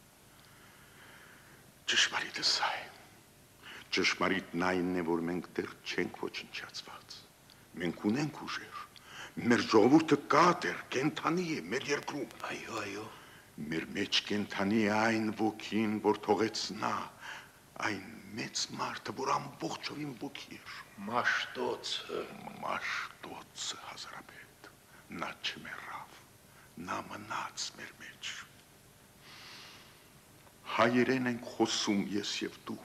Ճշմարիտը սա է։ Ճշմարիտն այն է, որ մենք դեռ չենք ոչնչացված։ Մենք ունենք ուժեր։ Մեր ժողովուրդը կա դեռ, կենթանի է մեր երկրում։ Այո։ Մեր մեջ կենթանի է այն ոգին, որ թողեց նա, այն մեծ մարդը, որ ամբողջովին ոգի էր։ Մաշտոցը։ Մաշտոցը, Հազարապետ, նա չմեռավ, նա մնաց մեր մեջ։ Հայերեն ենք խոսում ես և դու։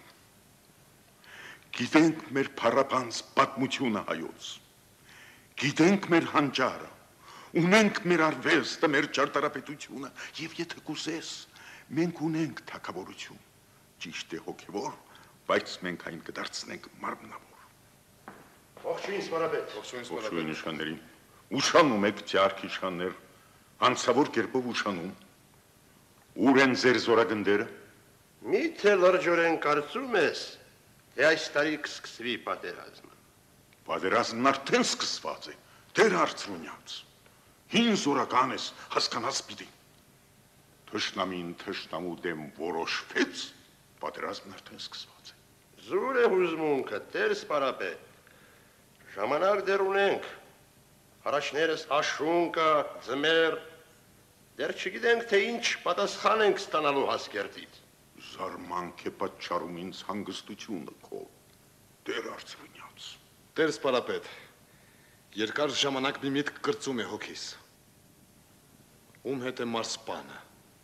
Գիտենք մեր փառապանց պատմությունը հայոց, գիտենք մեր հանճարը, ունենք մեր արվեստը, մեր ճարտարապետությունը, և եթե կուզես, Մենք ունենք թակավորություն, ճիշտ է հոգևոր, բայց մենք այն կդարձնենք մարմնավոր։ Ողջույն սպարապետ։ Ողջույն իշխաններին։ Ուշանում եք ջարք իշխաններ, անցավոր կերպով ուշանում։ Ուր են ձեր զորագնդերը։ Միթե լրջորեն կարծում ես, թե այս տարի կսկսվի պատերազմը։ Պատերազմն արդեն սկսված է, դեր հարցրունյաց։ Հին զորական ես, հասկանաս պիտի։ Թշնամին թշնամու դեմ որոշվեց, պատերազմն արդեն սկսված է։ Զուր է հուզմունքը, տեր սպարապետ։ Ժամանակ դեռ ունենք, առաջներս աշուն կա, ձմեր, դեռ չգիտենք, թե ինչ պատասխան ենք ստանալու հասկերտից։ Զարմանք է պատճառում ինձ հանգստությունը քո, դեր հարցրունյաց։ Տեր սպարապետ, երկար ժամանակ մի միտք կրծում է հոգիս։ Ում հետ է մարսպանը։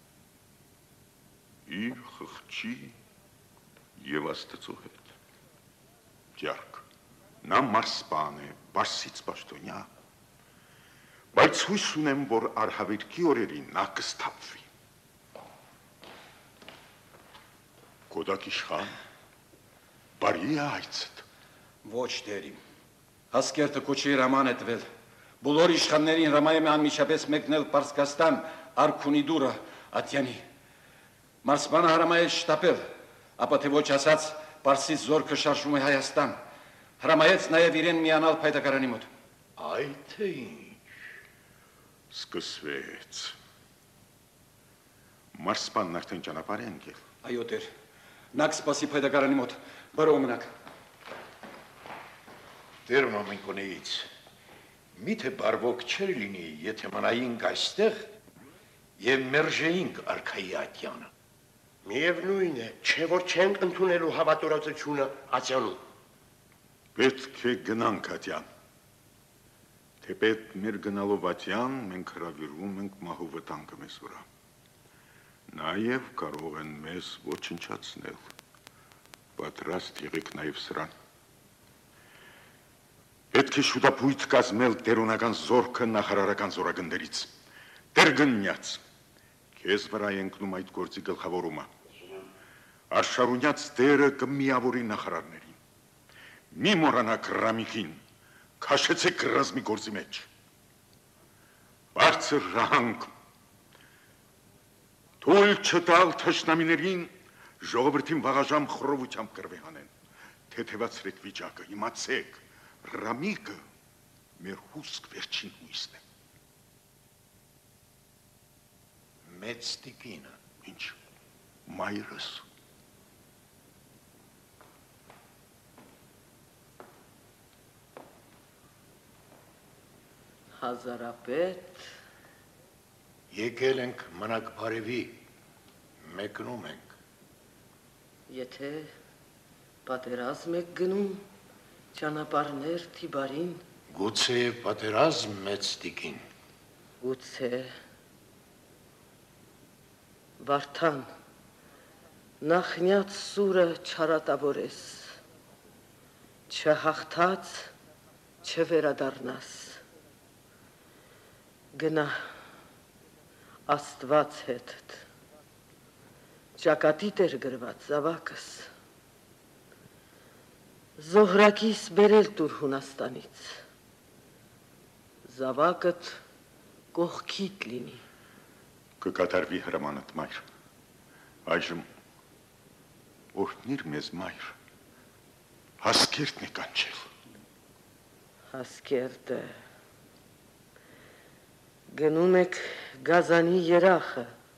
Իր խղճի և աստծո հետ։ Ջարք, նա մարսպան է, բարձից պաշտոնյա, բայց հույս ունեմ, որ արհավիրքի օրերին նա կստապվի։ Կոդակ իշխան, բարի է այցդ։ Ոչ դերիմ, հասկերտը կոչի հրաման է տվել, բոլոր իշխաններին հրամայեմ է անմիջապես մեկնել Պարսկաստան, արքունի դուրը, ատյանի։ Մարսպանը հրամայել շտապել, ապա թե ոչ ասած, Պարսից զորքը շարժում է Հայաստան, հրամայեց նաև իրեն միանալ փայտակարանի մոտ։ Այ թե ինչ։ Սկսվեց։ Մարսպանն արդեն ճանապարհ է ընկել։ Այո տեր, նա կսպասի փայտակարանի մոտ, բարով մնաք։ Տեր մամիկոնեից, միթե բարվոք չեր լինի, եթե մնայինք այստեղ և մերժեինք արքայի ատյանը։ Միևնույն է, չէ որ չենք ընդունելու հավատորացությունը ատյանում։ Պետք է գնանք ատյան։ Թեպետ մեր գնալով ատյան, մենք հրավիրվում ենք մահու վտանգը մեզ վրա։ Նաև կարող են մեզ ոչնչացնել։ Պատրաստ եղեք նաև սրան։ Պետք է շուտապույտ կազմել տերունական զորքը նախարարական զորագնդերից։ Տեր գնյաց, քեզ վրա է ընկնում այդ գործի գլխավորումը։ Աշխարհունյաց դերը կմիավորի նախարարներին։ Մի մոռանաք Ռամիկին, քաշեցեք ռազմի գործի մեջ։ Բարձր ռահանք, թույլ չտալ թշնամիներին ժողովրդին վաղաժամ խռովությամբ կռվի հանեն։ Թեթևացրեք վիճակը, իմացեք, Ռամիկը մեր հուսք վերջին հույսն է։ Մեծ տիկինը։ Ինչ, մայրս։ Հազարապետ։ Եկել ենք մնակ բարևի, մեկնում ենք։ Եթե պատերազմ եք գնում, ճանապարհներ Թիբարին։ Գուցե պատերազմ մեծ տիկին։ Գուցե։ Վարդան, նախնյաց սուրը չարատավորես, չհաղթած չվերադառնաս։ Գնա Աստված հետդ, ճակատի տեր գրված զավակս, զոհրակիս բերել տուր Հունաստանից, զավակդ կողքիդ լինի։ Կկատարվի հրամանդ մայր, այժմ օրհնիր մեզ մայր, հասկերտն է կանչել։ Հասկերտը, գնում եք գազանի երախը,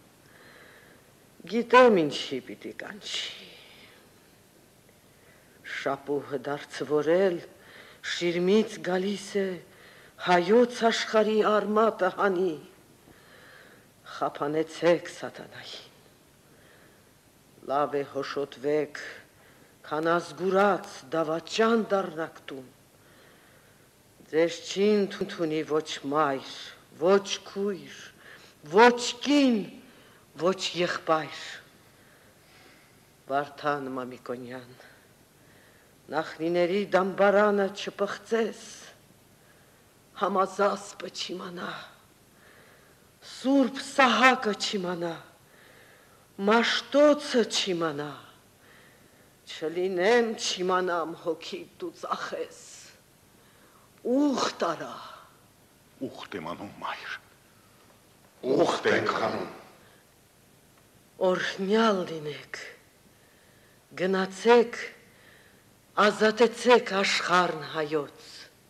գիտեմ ինչի պիտի կանչի։ Շապուհը դարձվորել, շիրմից գալիս է հայոց աշխարհի արմատը հանի, խափանեցեք սատանային, լավ է հոշոտվեք, քան ազգուրած դավաճան դառնաք տուն, ձեզ չի ընդունի ոչ մայր, ոչ քույր, ոչ կին, ոչ եղբայր։ Վարդան Մամիկոնյան, նախնիների դամբարանը չպղծես, համազասպը չիմանա, Սուրբ Սահակը չիմանա, Մաշտոցը չիմանա, չլինեմ չիմանամ հոգի դու ծախես, ուղ տարա։ Ուղտ եմ անում, մայր, ուղտ ենք անում։ Օրհնյալ լինեք, գնացեք, ազատեցեք աշխարհն հայոց։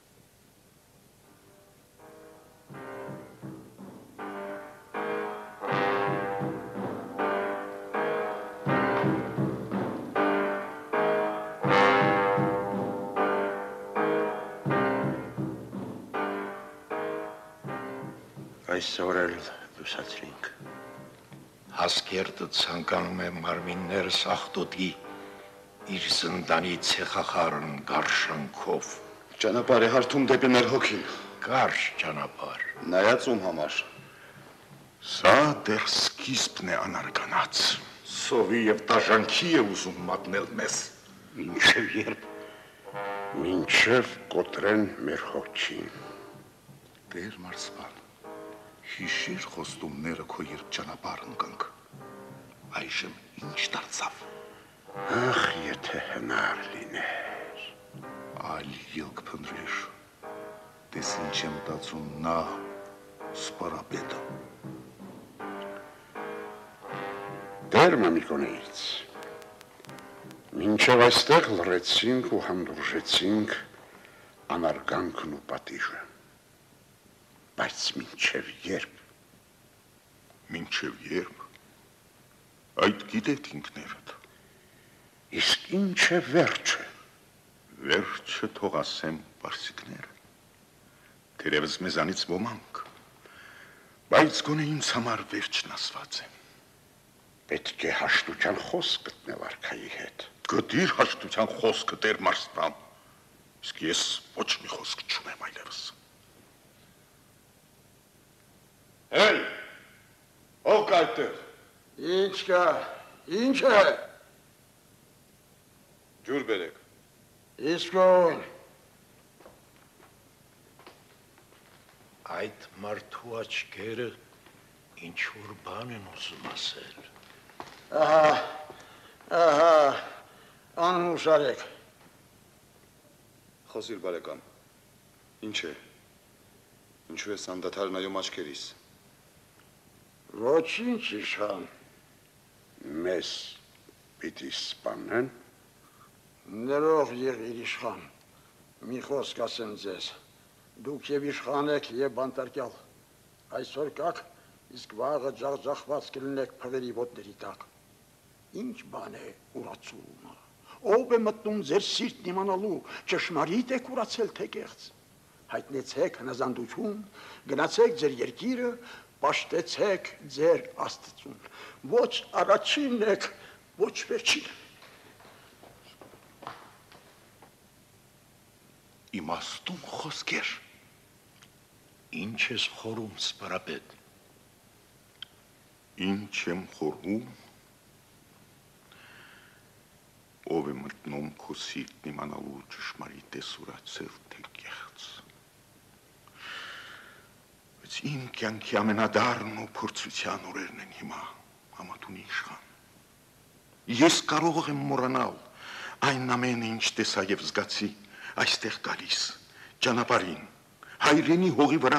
Այսօր էլ լուսացրինք։ Հասկերտը ցանկանում է մարմիններս աղտոտի իր զնդանի ցեխախարն գարշանքով։ Ճանապարհ է հարթում դեպի մեր հոգին։ Կարճ ճանապարհ։ Նայած ում համար։ Սա դեռ սկիզբն է անարգանած։ Սովի եւ տաժանքի է ուզում մատնել մեզ։ Մինչև երբ, մինչև կոտրեն մեր հոգին։ Տեր մարսպան, հիշիր խոստումները քո երբ ճանապարհ ընկանք։ Այժմ ինչ դարձավ։ Ախ, եթե հնար լիներ։ Այլ ելք փնտրիր։ Տես ինչ եմ մտածում նա սպարապետը։ Դեր Մամիկոնեից։ Մինչև այստեղ լռեցինք ու հանդուրժեցինք անարգանքն ու պատիժը։ Բայց մինչև երբ։ Մինչև երբ։ Այդ գիտեք ինքներդ։ Իսկ ինչ է վերջը։ Վերջը թող ասեմ պարսիկները։ Թերևս մեզանից ոմանք, բայց գոնե ինձ համար վերջն ասված է։ Պետք է հաշտության խոսք գտնել արքայի հետ։ Գտիր հաշտության խոսքը Տեր մարսպան։ Իսկ ես ոչ մի խոսք չունեմ այլևս։ Հել, ով կա այդտեղ։ Ինչ կա, ինչ է։ Ջուր բերեք։ Իսկույն։ Այդ մարդու աչքերը ինչ որ բան են ուզում ասել։ Ահա, անհուսարեք։ Խոսիր բարեկամ, ինչ է, ինչու ես անդադար նայում աչքերիս։ Ոչինչ իշխան։ Մեզ պիտի սպանեն։ Ներող եղիր իշխան, մի խոսք ասեմ ձեզ, դուք եւ իշխան եք եւ բանտարկյալ, այսօր կաք, իսկ վաղը ջախջախված կլինեք փղերի ոտների տակ։ Ինչ բան է ուրացումը, ով է մտնում ձեր սիրտն իմանալու, ճշմարիտ եք ուրացել թե կեղծ, հայտնեցեք հնազանդություն, գնացեք ձեր երկիրը, պաշտեցեք ձեր Աստծուն, ոչ առաջինն եք, ոչ վերջինը։ Իմաստուն խոսքեր։ Ինչ ես խորում, սպարապետ։ Ինչ եմ խորում, ով է մտնում քո սիրտն իմանալու ճշմարիտ ես ուրացել թե կեղծ։ Բայց իմ կյանքի ամենադառն ու փորձության օրերն են հիմա, համատունի իշխան։ Ես կարող եմ մոռանալ այն ամենը, ինչ տեսա եւ զգացի այստեղ գալիս, ճանապարհին, հայրենի հողի վրա,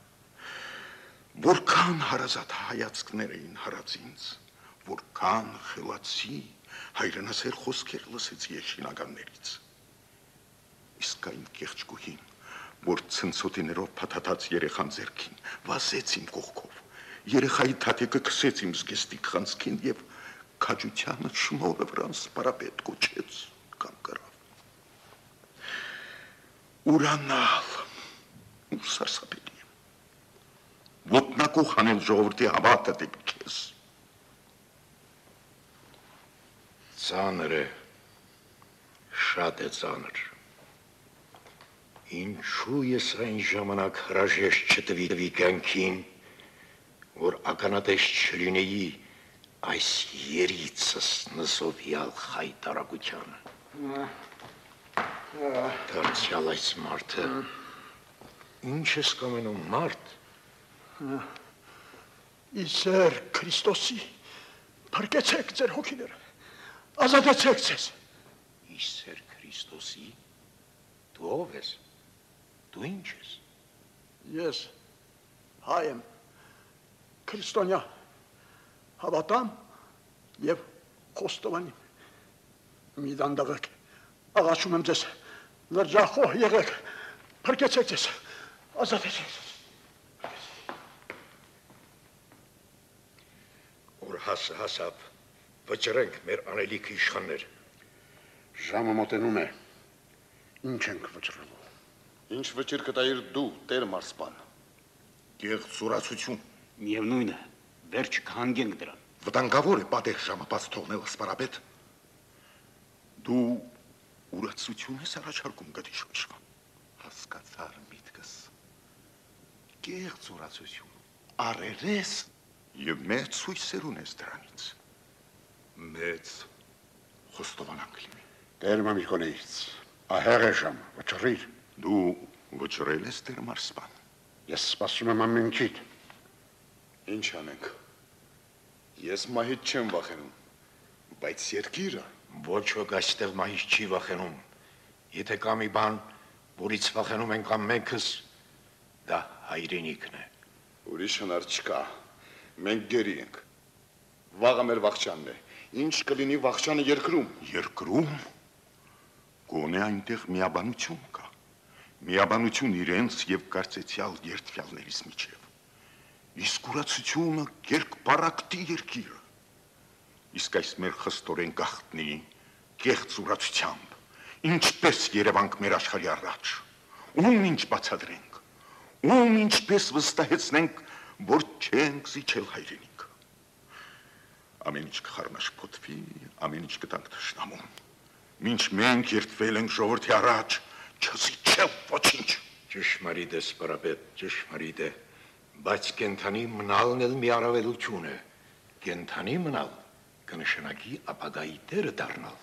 որքան հարազատ հայացքներ էին հարած ինձ, որքան խելացի հայրենասեր խոսքեր լսեցի ես շինականներից։ Իսկ այն կեղճկուհին, որ ցնցոտիներով փաթաթած երեխան ձեռքին, վազեց իմ կողքով, երեխայի թաթեկը քսեց իմ զգեստի խանցքին եւ քաջությանը շնորհը վրան սպարապետ կոչեց կամ կռավ։ Ուրանալ ու սարսափելի եմ, ոտնակու խանել ժողովրդի հավատը դեպի քեզ։ Ծանր է, շատ է ծանր։ Ինչու ես այն ժամանակ հրաժեշտ չտվի կյանքին, որ ականատես չլինեի այս երիցս նզովյալ խայտարակությանը։ Դարձյալ այս մարդը, ինչ ես կամենում մարդ։ Իսեր Քրիստոսի, Փրկեցեք ձեր հոգիները, ազատեցեք ձեզ։ Իսեր Քրիստոսի, դու ով ես, դու ինչ ես։ Ես հայ եմ, քրիստոնյա, հավատամ և խոստովանիմ։ Մի դանդաղեք, աղաչում եմ ձեզ, լրջախոհ եղեք, փրկեցեք ձեզ, ազատեցեք ձեզ։ Որ հասապ, վճռենք մեր անելիք իշխաններ։ Ժամը մոտենում է, ինչ ենք վճռելու։ Ինչ վճիռ կտայիր դու, Տեր մարսպան։ Գեղձուրացություն։ Միևնույն է, վերջ կհանգենք դրան։ Վտանգավոր է պատեհ ժամը բաց թողնել ասպարապետ։ Դու ուրացություն ես առաջարկում գտիշոչվան։ Հասկացար միտքս։ Գեղձուրացություն, արերես և մեծ հույսեր ունես դրանից։ Մեծ խոստովանանք լինի։ Տեր Մամիկոնեից, ահեղ է ժամը, վճռիր։ Դու վճռել ես Տեր մարսպան։ Ես սպասում եմ ամենքիդ։ Ինչ անենք։ Ես մահից չեմ վախենում, բայց երկիրը։ Ոչ ոք այստեղ մահից չի վախենում։ Եթե կա մի բան, որից վախենում ենք ամենքս, դա հայրենիքն է։ Ուրիշ հնար չկա։ Մենք գերի ենք։ Վաղը մեր վախճանն է։ Ինչ կլինի վախճանը երկրում։ Երկրում գոնե այնտեղ միաբանություն կա։ Միաբանություն իրենց և կարծեցյալ երդվյալներից միջև։ Իսկ ուրացությունը կերկպարակտի երկիրը։ Իսկ այս մեր խստորեն գաղտնի կեղծ ուրացությամբ, ինչպես երևանք մեր աշխարհի առաջ, ում ինչ բացադրենք, ում ինչպես վստահեցնենք, որ չենք զիջել հայրենիքը։ Ամեն ինչ կխառնաշփոթվի, ամեն ինչ կտանք թշնամուն։ Մինչ մենք երդվել ենք ժողովրդի առաջ, չզիջել ոչինչ։ Ճշմարիտ է, սպարապետ, ճշմարիտ է, բայց կենթանի մնալն էլ մի առավելություն է։ Կենթանի մնալ կնշանակի ապագայի տերը դառնալ։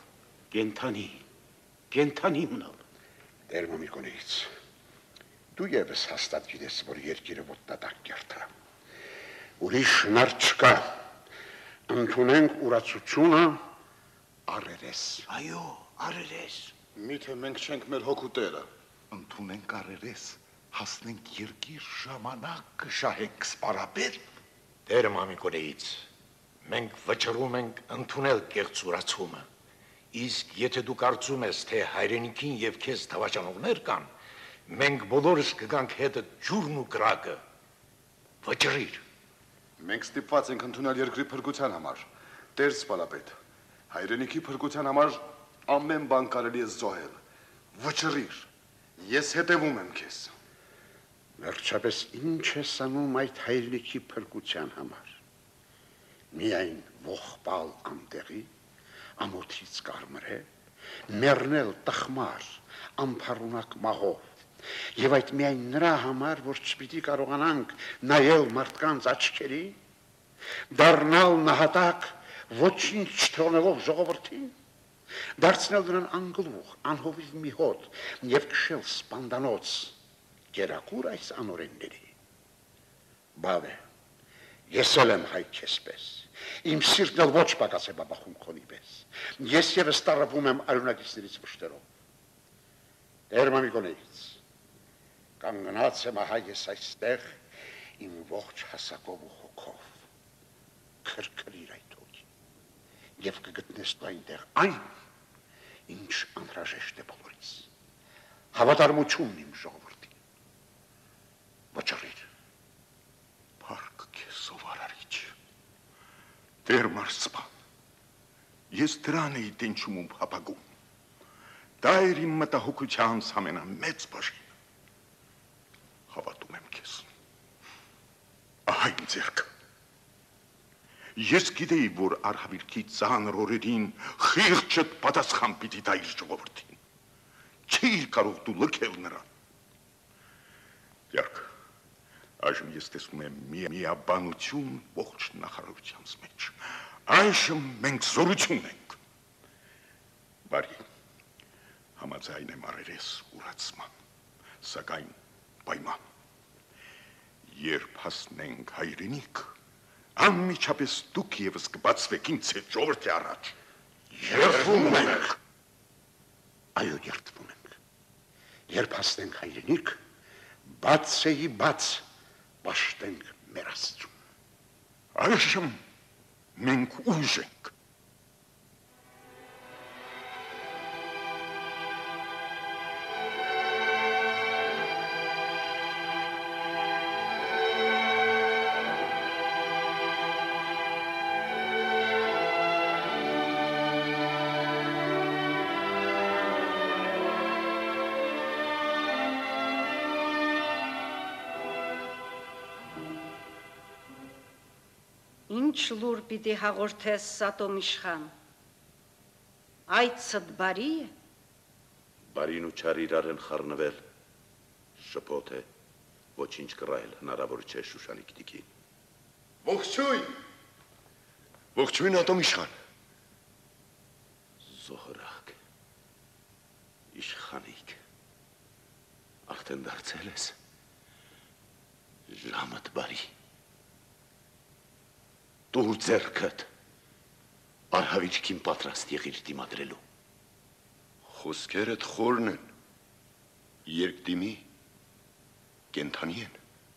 Կենթանի մնալ։ Տեր Մամիկոնեից, դու ևս հաստատ գիտես, որ երկիրը ոտնատակ կերտա։ Ուրիշ հնար չկա։ Ընդունենք ուրացությունը առերես։ Այո, առերես։ Միթե մենք չենք մեր հոգու տերը։ Ընդունենք առերես, հասնենք երկիր ժամանակ կշահենք սպարապետ։ Տեր Մամիկոնեից, մենք վճռում ենք ընդունել կեղծ ուրացումը։ Իսկ եթե դու կարծում ես, թե հայրենիքին և քեզ թավաճանողներ կան, մենք բոլորս կգանք հետը ջուրն ու կրակը։ Վճռիր։ Մենք ստիպված ենք ընդունել երկրի փրկության համար։ Տեր սպարապետ, հայրենիքի փրկության համար ամեն բան կարելի է զոհել։ Վճռիր, ես հետևում եմ քեզ։ Վերջապես ինչ ես անում այդ հայրենիքի փրկության համար։ Միայն ողբալ անտեղի, ամոթից կարմրել, մեռնել տխմար, ամփառունակ մահով, և այդ միայն նրա համար, որ չպիտի կարողանանք նայել մարդկանց աչքերի, դառնալ նահատակ, ոչինչ չթողնելով ժողովրդին, դարձնել նրան անգլուխ, անհովիվ մի հոտ և քշել սպանդանոց, կերակուր այս անօրենների։ Բավ է, ես էլ եմ հայ քեզպես, իմ սիրտն էլ ոչ պակաս է բաբախում քոնի պես, ես ևս տառապում եմ արյունակիցներից վշտերով։ Տեր Մամիկոնեից, կանգնած եմ ահա ես այստեղ իմ ողջ հասակով ու հոգով, քրքրիր այդ հոգի, և կգտնես դու այնտեղ այն, ինչ անհրաժեշտ է բոլորիս, հավատարմությունն իմ ժողովրդին, վճռիր։ Փառք քեզ սովարարիչ, Տեր մարսպան, ես դրան էի տենչում ու փափագում, դա էր իմ մտահոգությանց ամենամեծ բաժինը։ Հավատում եմ քեզ, ահա իմ ձեռքը։ Ես գիտեի, որ արհավիրքի ծանր օրերին խիղճդ պատասխան պիտի տայր ժողովրդին, չէիր կարող դու լքել նրան։ Դյարք, այժմ ես տեսնում եմ միաբանություն ողջ նախարարությանց մեջ, այժմ մենք զորություն ենք։ Բարի, համաձայն եմ առերես ուրացման, սակայն պայման, երբ հասնենք հայրենիք, անմիջապես դուք եւս կբացվեք ինձ հետ ժողովրդի առաջ։ Երդվում ենք։ Այո, երդվում ենք։ Երբ հասնենք հայրենիք, բացեի բաց պաշտենք մեր Աստծուն։ Այժմ մենք ուժ ենք։ Ինչ լուր պիտի հաղորդես Սատոմ իշխան, այցդ բարի է։ Բարին ու չար իրար են խառնվել, շփոթ է, ոչինչ կռայել հնարավոր չէ Շուշանիկ տիկին։ Ողջույն, ողջույն Ատոմ իշխան։ Զոհրակ, իշխանիկ, արդեն դարձել ես, ժամդ բարի։ Դուր ձեռքդ, արհավիճքին պատրաստ եղիր դիմադրելու։ Խոսքերդ խորն են, երկդիմի, կենթանի են։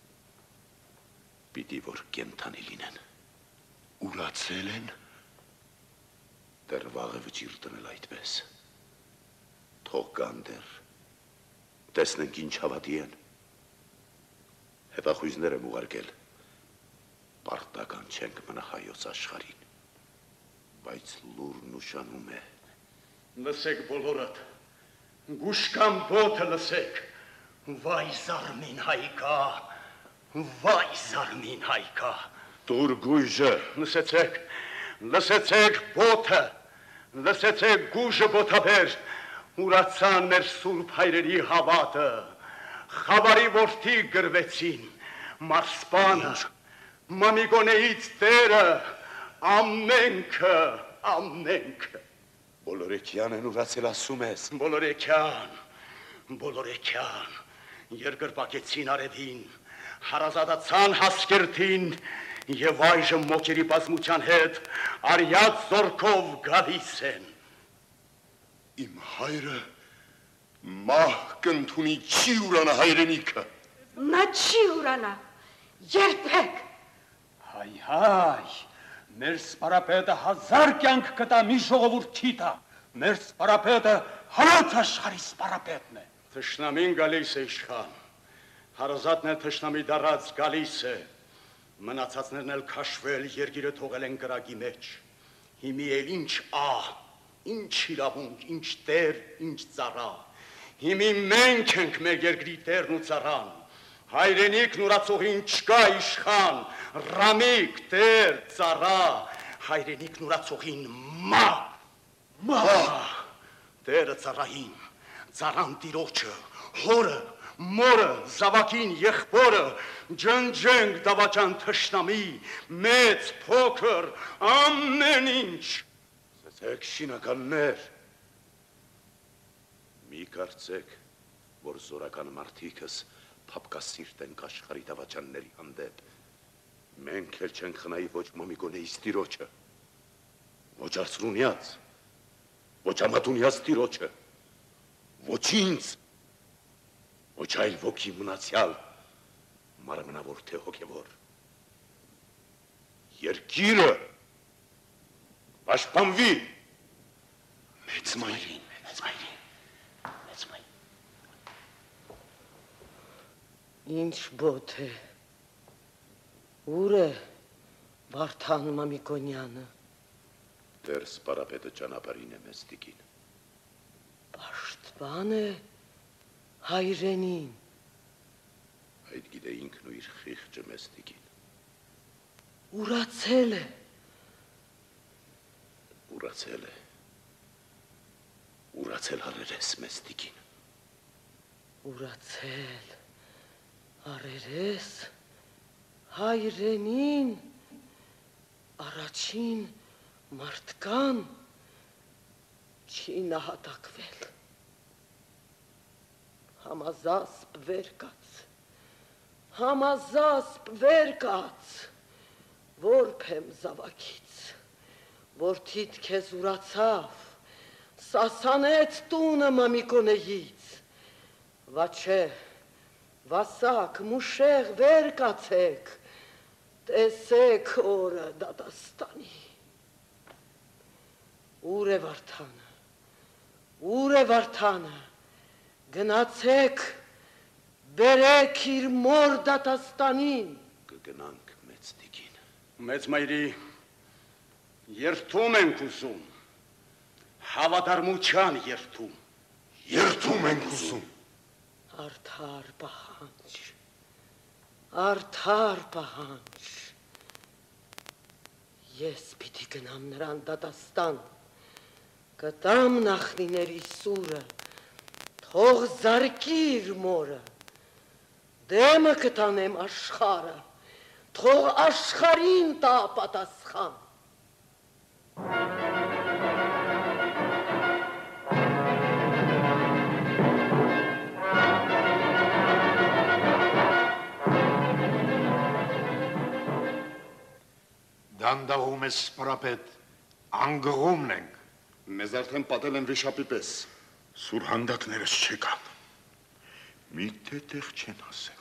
Պիտի որ կենթանի լինեն։ Ուրացել են։ Դեռ վաղ է վճիռ դնել այդպես։ Թող կան դեռ, տեսնենք ինչ հավատի են։ Հետախույզներ եմ ուղարկել։ Պարտական չենք մնա հայոց աշխարհին, բայց լուրն ուշանում է։ Լսեք բոլորդ, գուշկան բոթը լսեք, վայ զարմին հայկա, վայ զարմին հայկա։ Դուր գույժը։ Լսեցեք բոթը, լսեցեք գուժը բոթաբեր, ուրացան մեր սուրբ հայրերի հավատը, խավարի որդի գրվեցին, մարսպանը, Մամիկոնեից տերը, ամենքը։ Բոլորեքյան են ուրացել ասում ես։ Բոլորեքյան, երկրպակեցին արևին, հարազատացան հասկերտին և այժմ մոքերի բազմության հետ արյած զորքով գալիս են։ Իմ հայրը մահ կընդունի չի ուրանա հայրենիքը։ Նա չի ուրանա, երբեք։ Հայ, մեր սպարապետը 1000 կյանք կտա մի ժողովուրդի տա, մեր սպարապետը հանած աշխարհի սպարապետն է։ Թշնամին գալիս է իշխան, հարազատն էլ թշնամի դարած գալիս է, մնացածներն էլ քաշվել երկիրը թողել են կրակի մեջ, հիմի էլ ինչ ահ, ինչ իրավունք, ինչ տեր, ինչ ծառա, հիմի մենք ենք մեր երկրի տերն ու ծառան, հայրենիք նուրացողին չկա իշխան, ռամիկ, տեր, ծառա, հայրենիք նուրացողին մահ, տերը ծառային, ծառան տիրոջը, հորը, մորը, զավակին, եղբորը, ջնջենք դավաճան թշնամի, մեծ, փոքր, ամեն ինչ։ Սեցեք շինականներ, մի կարծեք, որ զորական մարդիկս փապկասիրտ ենք աշխարհի դավաճանների հանդեպ, մենք էլ չենք խնայի ոչ Մամիկոնեից տիրոջը, ոչ Արսրունյաց, ոչ Ամատունյաց տիրոջը, ոչ ինձ, ոչ այլ ոգի մնացյալ, մարմնավոր թե հոգևոր։ Երկիրը պաշտպանվի։ Մեծ մայրին։ Ինչ բոթ է, ուր է Վարդան Մամիկոնյանը։ Դեր սպարապետը ճանապարհին է մեզ տիկին։ Պաշտպան է հայրենին։ Այդ գիտե ինքն ու իր խիղճը մեզ տիկին։ Ուրացել է։ Ուրացել արերես մեզ տիկին։ Ուրացել արերես հայրենին, առաջին մարդկան չի նահատակվել։ Համազասպ վեր կաց, Որփեմ զավակից, որդիդ քեզ ուրացավ, սասանեց տունը մամիկոնեից, վաչե, վասակ, մուշեղ վեր կացեք, տեսեք օրը դատաստանի, ուր է վարդանը, գնացեք, բերեք իր մոր դատաստանին, կգնանք մեծ տիկին, մեծ մայրի, երթում ենք ուզում, հավատարմության երթում ենք ուզում, արդար պահանջ, ես պիտի գնամ նրան դատաստան, կտամ նախնիների սուրը, թող զարկի իր մորը, դեմը կտանեմ աշխարը, թող աշխարին տա պատասխան, Դանդաղում ես սպրապետ, անգղումն ենք։ Մեզ արդեն պատել են վիշապի պես։ Սուրհանդակներս չեկան, միթե տեղ չեն ասել։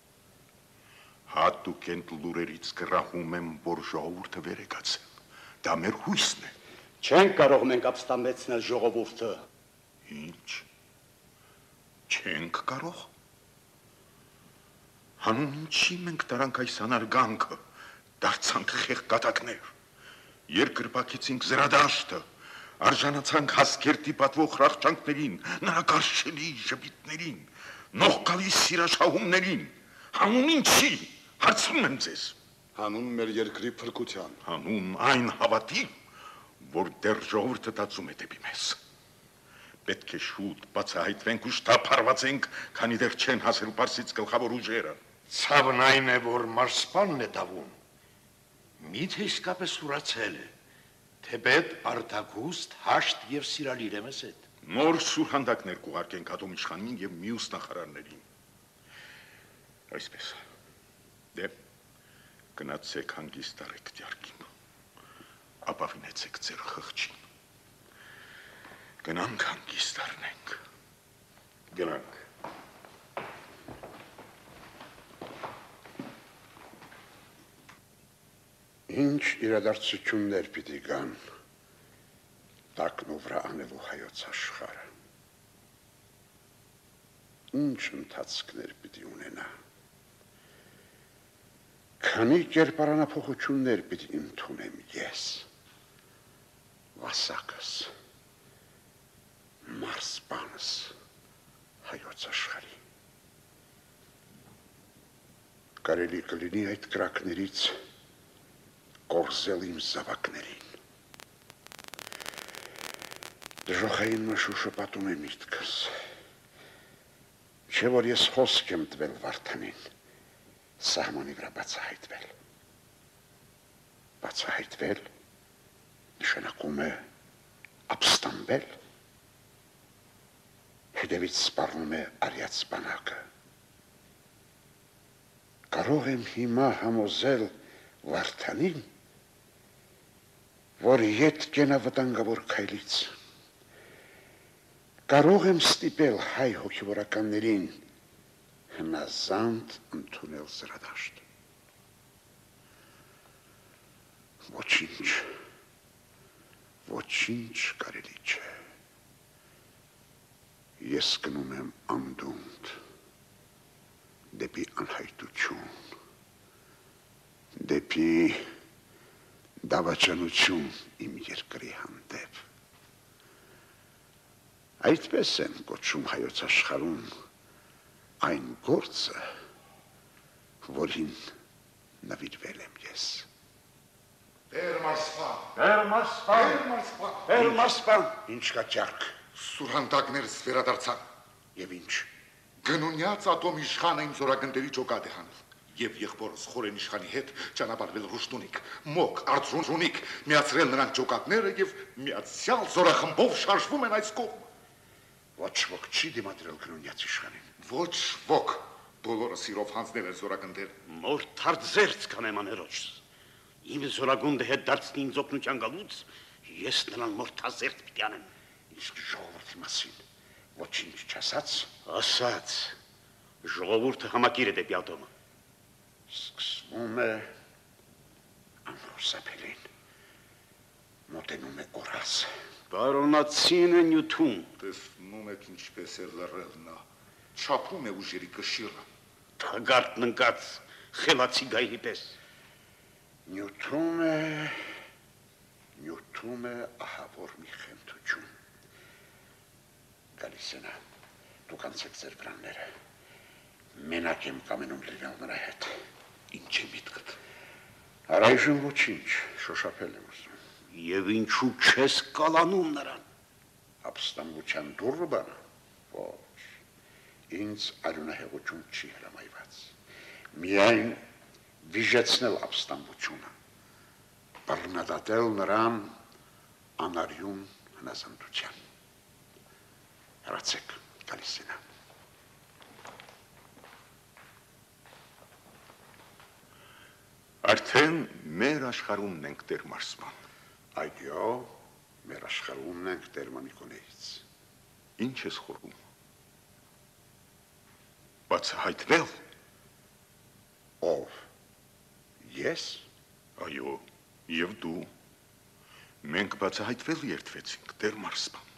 Հատուկ ենք լուրերից գրահում եմ, որ ժողովուրդը վեր է կացել, դա մեր հույսն է։ Չենք կարող մենք ապստամբեցնել ժողովուրդը։ Ինչ, չենք կարող։ Հանուն ինչի մենք դրանք այս անարգանքը, դարձանք խեղկատակներ, երկրպագեցինք զրադաշտը, արժանացանք հասկերտի պատվող խրախճանքներին, նրա կարշելի ժպիտներին, նողկալի սիրաշահումներին, հանուն ինչի, հարցնում եմ ձեզ։ Հանուն մեր երկրի փրկության։ Հանուն այն հավատի, որ դեռ ժողովուրդը տածում է դեպի մեզ։ Պետք է շուտ բացահայտվենք ու շտապ քանի դեռ չեն հասել Պարսից գլխավոր ուժերը։ Ցավն այն է, որ մարսպանն է տավում։ Միթե իսկապես ուրացել է, թե պետ արդագուստ, հաշտ և սիրալիր է մեզ հետ։ Նոր սուրհանդակներ կուղարկենք Ատոմ իշխանին և մյուս նախարարներին։ Այսպես, դե, գնացեք հանգիստ արեք դյարկին, ապավինեցեք ձեր խղճին, գնանք հանգիստ արնենք, գնանք։ Ինչ իրադարձություններ պիտի գան տակն ու վրա անելու հայոց աշխարհը։ Ինչ ընթացքներ պիտի ունենա։ Քանի կերպարանափոխություններ պիտի ընդունեմ ես, վասակս, մարսպանս հայոց աշխարհի։ Կարելի կլինի այդ կրակներից կորզել իմ զավակներին։ Դժոխային մշուշը պատում է միտքս, չէ որ ես խոսք եմ տվել Վարդանին, սահմանի վրա բացահայտվել։ Բացահայտվել նշանակում է ապստամբել, հետևից սպառնում է արյաց բանակը։ Կարող եմ հիմա համոզել Վարդանին, որ ետ կենա վտանգավոր քայլից։ Կարող եմ ստիպել հայ հոգևորականներին հնազանդ ընդունել զրադաշտ։ Ոչինչ կարելի չէ։ Ես գնում եմ անդունդ, դեպի անհայտություն, դեպի դավաճանություն իմ երկրի հանդեպ։ Այդպես են կոչում հայոց աշխարհում այն գործը, որին նվիրվել եմ ես։ Տեր մարսպան, Տեր մարսպան, Տեր մարսպան, ինչ կա ճարկ։ սուրհանդակներս վերադարձան։ Եվ ինչ։ Գնունյաց Ատոմ իշխանը իմ զորագնդերի ճոկատ է հանել։ Եվ եղբորս Խորեն իշխանի հետ ճանապարհվել Ռուշտունիկ, Մոկ, Արձունիկ, միացրել նրանք ճոկատները եւ միացյալ զորախմբով շարժվում են այս կողմ։ Ոչ ոք չի դիմադրել գնունյաց իշխանին։ Ոչ ոք, բոլորը սիրով հանձնել են զորագնդեր։ Նոր թարձերց կանեմ աներոջս։ Իմ զորագունդը հետ դարձնի ինձ օգնության գալուց, ես նրան մորթազերծ պիտի անեմ։ Իսկ ժողովրդի մասին ոչինչ չասաց։ Ասաց, ժողովուրդը համակիր է դեպի ատոմը։ Սկսվում է անխուսափելին։ Մոտենում է օրաս։ Բարոնացին է նյութում։ Տեսնում եք ինչպես է լռել նա, չափում է ուժերի կշիռը։ Թագարդն ընկած, խելացի գայլի պես։ Նյութում է ահավոր մի խենթություն։ Գալիս է նա, դուք անցեք ձեր վրանները։ Մենակ եմ կամենում լինել նրա հետ։ Ինչ է միտքդ։ Առայժմ ոչինչ, շոշափել եմ ուզում։ Եվ ինչու չես կալանում նրան։ Ապստամբության դուռը բանը։ Ոչ, ինձ արյունահեղություն չի հրամայված։ Միայն վիժեցնել ապստամբությունը, բռնադատել նրան անարյուն հնազանդության։ Հեռացեք, գալիս է նա։ Արդեն մեր աշխարհումն ենք Տեր Մարսման։ Այո, մեր աշխարհումն ենք Տեր Մամիկոնեից։ Ինչ ես խորհում։ Բացահայտվել։ Ով։ Ես։ Այո, եւ դու։ Մենք բացահայտվել երդվեցինք Տեր Մարսման։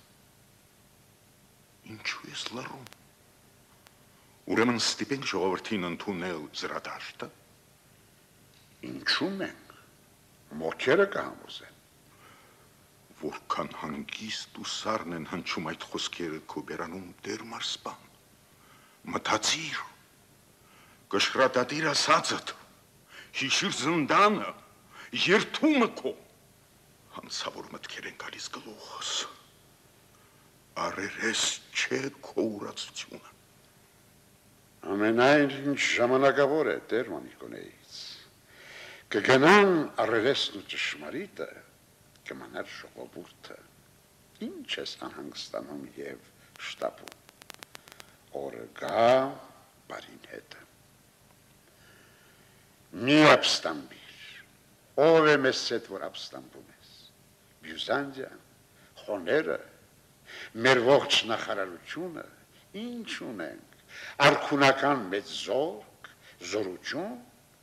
Ինչու ես լռում։ Ուրեմն ստիպենք ժողովրդին ընդունել զրադաշտը։ Ինչու մենք։ Մոքերը կհամոզեն։ Որքան հանգիստ ու սառն են հնչում այդ խոսքերը քո բերանում Տեր Մարսպան։ Մտածիր, կշռատատիր ասածդ, հիշիր զնդանը, երթումը քո, հանցավոր մտքեր են գալիս գլուխս, առերես չէ քո ուրացությունը։ Ամենայն ինչ ժամանակավոր է Տեր Մամիկոնեից, կգնան առերեսն ու ճշմարիտը, կմանար ժողովուրդը, ինչ ես անհանգստանում և շտապում, օրը գա բարին հետը։ Մի ապստամբիր, ով է մեզ հետ, որ ապստամբում ես, Բյուզանդիան, խոները, մեր ողջ նախարարությունը, ինչ ունենք, արքունական մեծ զորք, զորություն,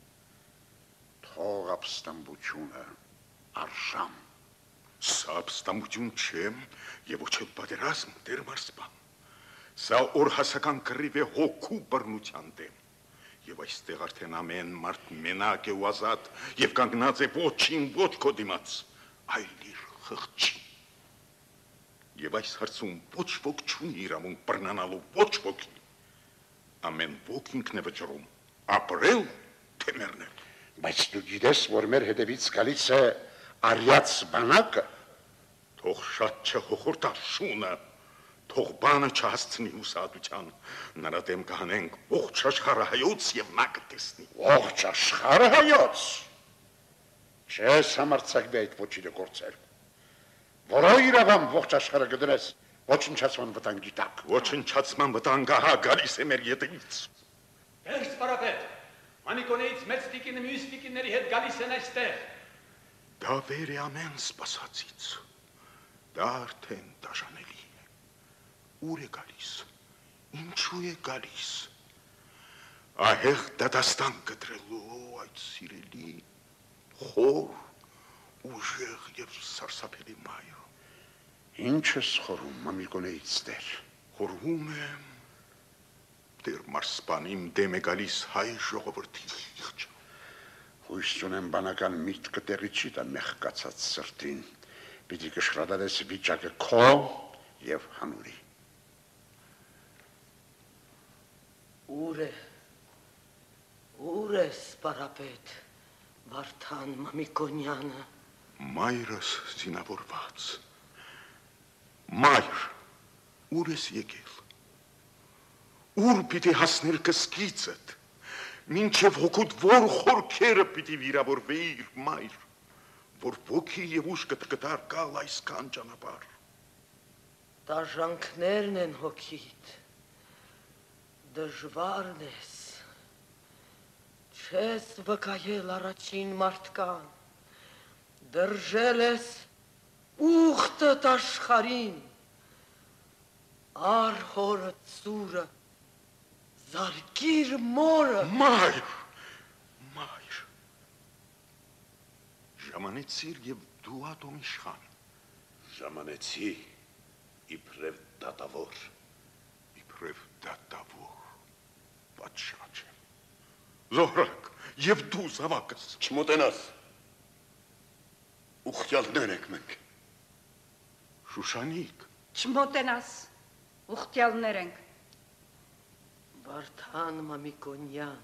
թող ապստամբությունը արժամ։ Սա ապստամբություն չէ և ոչ էլ պատերազմ, Տեր Մարսպան։ Սա օրհասական կռիվ է հոգու բռնության դեմ։ Եվ այստեղ արդեն ամեն մարդ մենակ է ու ազատ և կանգնած է ոչին ոչ քո դիմաց, այլ իր խղճին։ Եվ այս հարցում ոչ ոք չունի իրավունք բռնանալու ոչ ոքի։ Ամեն ոք ինքն է վճռում, ապրել թե մեռնել։ Բայց դու գիտես, որ մեր հետևից գալիս է արյաց բանակը։ Թող շատ չհոխորտար շունը, թող բանը չհասցնի հուսահատության, նրա դեմ կհանենք ողջ աշխարհը հայոց և նա կտեսնի։ Ողջ աշխարհը հայոց։ Չես համարձակվի այդ ոչինը գործել։ Որո՞ր իրավամբ ողջ աշխարհը կդրես ոչնչացման վտանգի տակ։ Ոչնչացման վտանգը հա գալիս է մեր ետևից։ Տեր սպարապետ, Մամիկոնեից մեծ տիկինը մյուս տիկինների հետ գալիս են այստեղ։ Դա վեր է ամեն սպասածից, դա արդեն դաժանելի է, ուր է գալիս, ինչու է գալիս, ահեղ դատաստան կտրելու այդ սիրելի, խոր, ուժեղ և սարսափելի մայրը։ Ինչ ես խորում Մամիկոնեից Տեր։ Խորում եմ, Տեր Մարսպան իմ դեմ է գալիս հայ ժողովրդի խիղճը։ Հույս ունեմ բանական միտքը տեղի չի տա մեղկացած սրտին, պիտի կշռադատես վիճակը քո և հանուրի։ Ուր է սպարապետ Վարդան Մամիկոնյանը։ Մայրս զինավորված։ Մայր, ուր ես եկել։ Ուր պիտի հասներ կսկիցդ, մինչև հոգուդ որ խորքերը պիտի վիրավորվեիր, մայր, որ ոգի և ուժ կտար գալ այսքան ճանապարհ։ Դաժանքներն են հոգիդ, դժվարն ես, չես վկայել առաջին մարդկան, դրժել ես ուխտդ աշխարին, ար հորը ծուրը, զարգիր մորը։ Մայր, մայր, ժամանեցիր և դու ատոմ իշխան։ Ժամանեցի իբրև դատավոր։ Իբրև դատավոր, պատշաճ եմ։ Զոհրակ, և դու զավակս։ Չմոտենաս, ուխտյալներ եք մենք։ Շուշանիկ։ Չմոտենաս, ուխտյալներ ենք։ Վարդան Մամիկոնյան,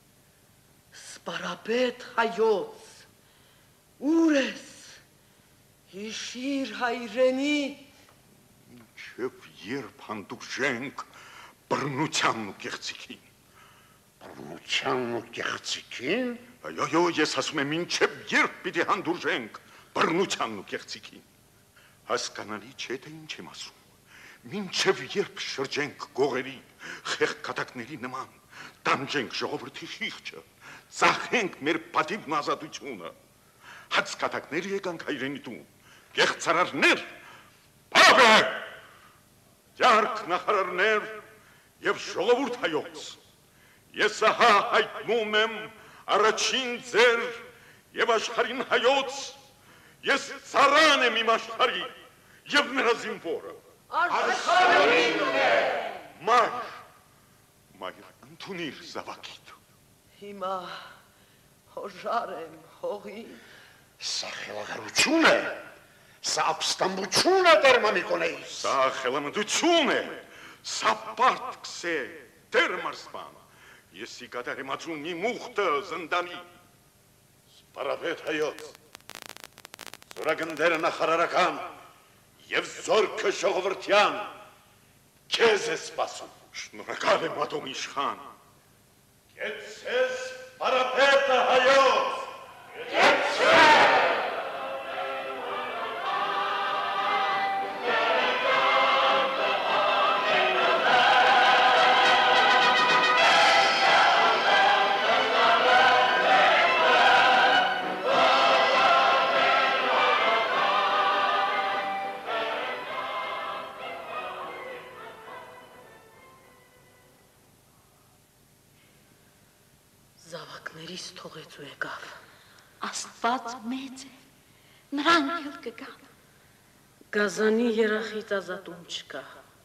սպարապետ հայոց, ուր ես, հիշիր հայրենի։ Մինչև երբ հանդուրժենք բռնությանն ու կեղծիքին։ Բռնությանն ու կեղծիքին։ Այո, ես ասում եմ, մինչև երբ պիտի հանդուրժենք բռնությանն ու կեղծիքին։ Հասկանալի չէ, թե ինչ եմ ասում։ Մինչև երբ շրջենք գողերի, խեղճ կատակների նման, տանջենք ժողովրդի խիղճը, ծախենք մեր պատիվն ու ազատությունը։ Հաց կատակներ եկանք հայրենի տուն, կեղծարարներ, բավե, ջարք նախարարներ և ժողովուրդ հայոց։ Ես ահա հայտնում եմ առաջին ձեր և աշխարհին հայոց, ես ծառան եմ իմ աշխարհի և նրա զինվորը։ Աշխարհին Մայր, մայր, ընդունիր զավակիդ։ Հիմա հոժար եմ հողին։ Սա խելագարություն է, սա ապստամբություն է, Տեր Մամիկոնեի։ Սա խելամտություն է, սա պարտքս է, Տեր Մարսպան։ Ես իգադար եմ ածում մի մուխտը զնդանի։ Սպարապետ հայոց, զորագնդերը նախարարական և զորքը ժողովրդյան, քեզ է սպասում։ Շնորհակալ եմ ատոմ իշխան։ Կեցես սպարապետը հայոց, Զավակներիս թողեց ու եկավ։ Աստված մեծ է, նրանք էլ կգան։ Գազանի երախից ազատում չկա,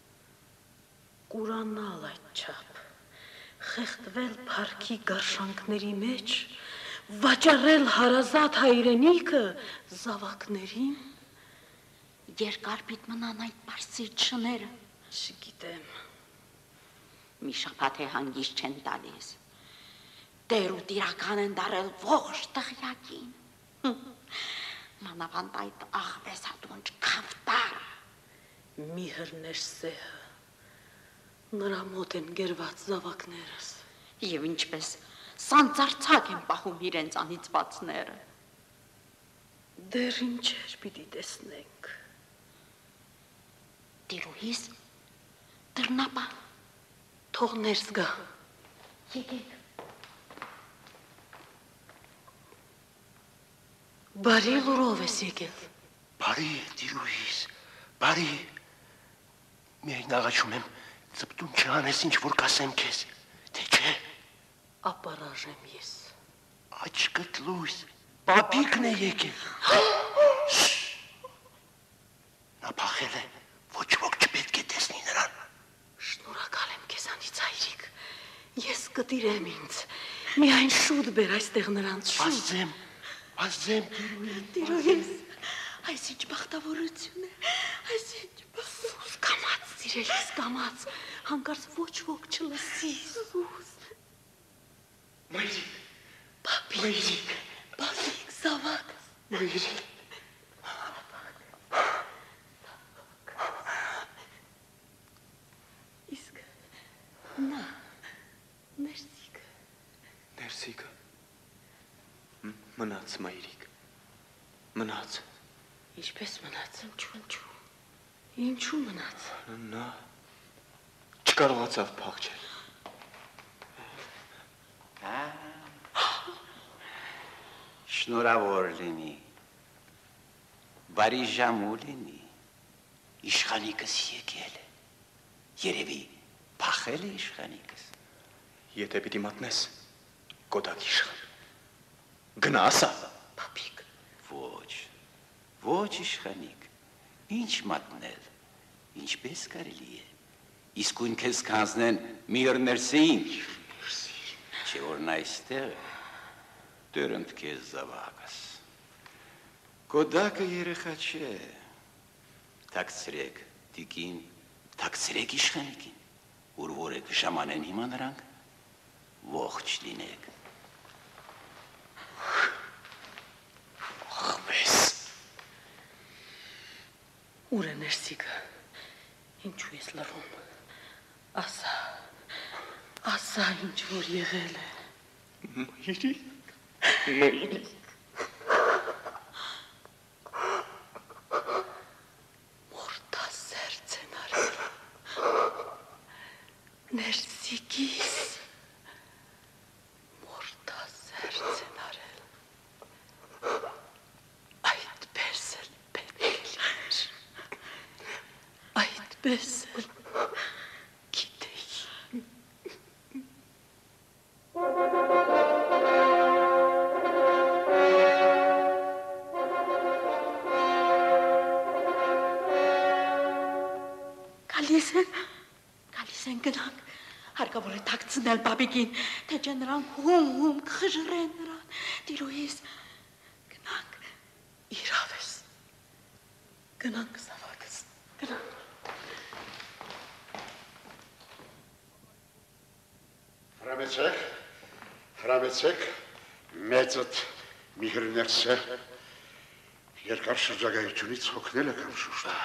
կուրանալ այդ չապ, խեղտվել փառքի գարշանքների մեջ, վաճառել հարազատ հայրենիքը զավակներին։ Երկար պիտ մնան այդ պարսից շները։ Չգիտեմ։ Մի շաբաթ է հանգիստ չեն տալիս։ Տեր ու տիրական են դարել ողջ տղյակին։ Մանավանդ այդ աղվեսատունչ քավտարը։ Մի հրներ սեհը, նրա մոտ են գերված զավակներս։ Եվ ինչպես սանձարցակ են պահում իրենց անիծվածները։ Դեռ ինչեր պիտի տեսնենք։ Տիրուհիս դռնապա։ Թող ներս գա։ Եկեք։ Բարի լուրով ես եկել։ Բարի, տիրուհիս, բարի։ Միայն աղաչում եմ, ծպտուն չանես ինչ որ կասեմ քեզ, թե չէ։ Ապարաժ եմ ես։ Աչքդ լույս, պապիկն է եկել։ Նա փախել է, ոչ ոք չպետք է տեսնի նրան։ Շնորհակալ եմ քեզանից, հայրիկ։ Ես կտիրեմ ինձ։ Միայն շուտ բեր այստեղ նրանց շուտ։ Վազեմ, տիրուհիս, այս ինչ բախտավորություն է, այս ինչ Սուս կամաց, սիրելիս կամաց, հանկարծ ոչ ոք չլսի, սուս։ Մայրիկ, Պապիկ, պապիկ, զավակ։ Մայրիկ։ Իսկ նա, ներսիկը։ Ներսիկը։ Մնաց, մայրիկ, մնաց։ Ինչպես մնաց, ինչու մնաց։ Նա չկարողացավ փախչել։ Շնորհավոր լինի, բարի ժամ ու լինի, իշխանիկս եկել է, երևի պախել է իշխանիկս։ Եթե պիտի մատնես, կոտակ իշխան, գնա ասա։ Պապիկ, ոչ իշխանիկ, ինչ մատնել, ինչպես կարելի է, իսկույն քեզ կանձնեն միր ներսին, չէ որ նա այստեղ է, դերընդ քեզ զավակս։ Կոդակը երեխա չէ, թաքցրեք տիկին, թաքցրեք իշխանիկին, ուր որ եք ժամանեն հիմա նրանք, ողջ լինեք։ Աղվես, ուր է ներսիկը, ինչու ես լռում, ասա ինչ որ եղել է։ Մայրիկ, Մորդասերձ են արել, ներսիկիս, մորդասերձ են արել, այդպես էլ պետք էր, այդպես էլ գիտեի։ Գալիս են գնանք, հարկավոր է թաքցնել բաբիկին, թե չէ նրանք հում կխժռեն նրան, տիրոյիս, գնանք, իրավ ես, գնանք զավակս, գնանք։ Հրամեցեք, մեծըտ միհր ներսը, երկար շրջագայությունից հոգնել է կամ շուշտը։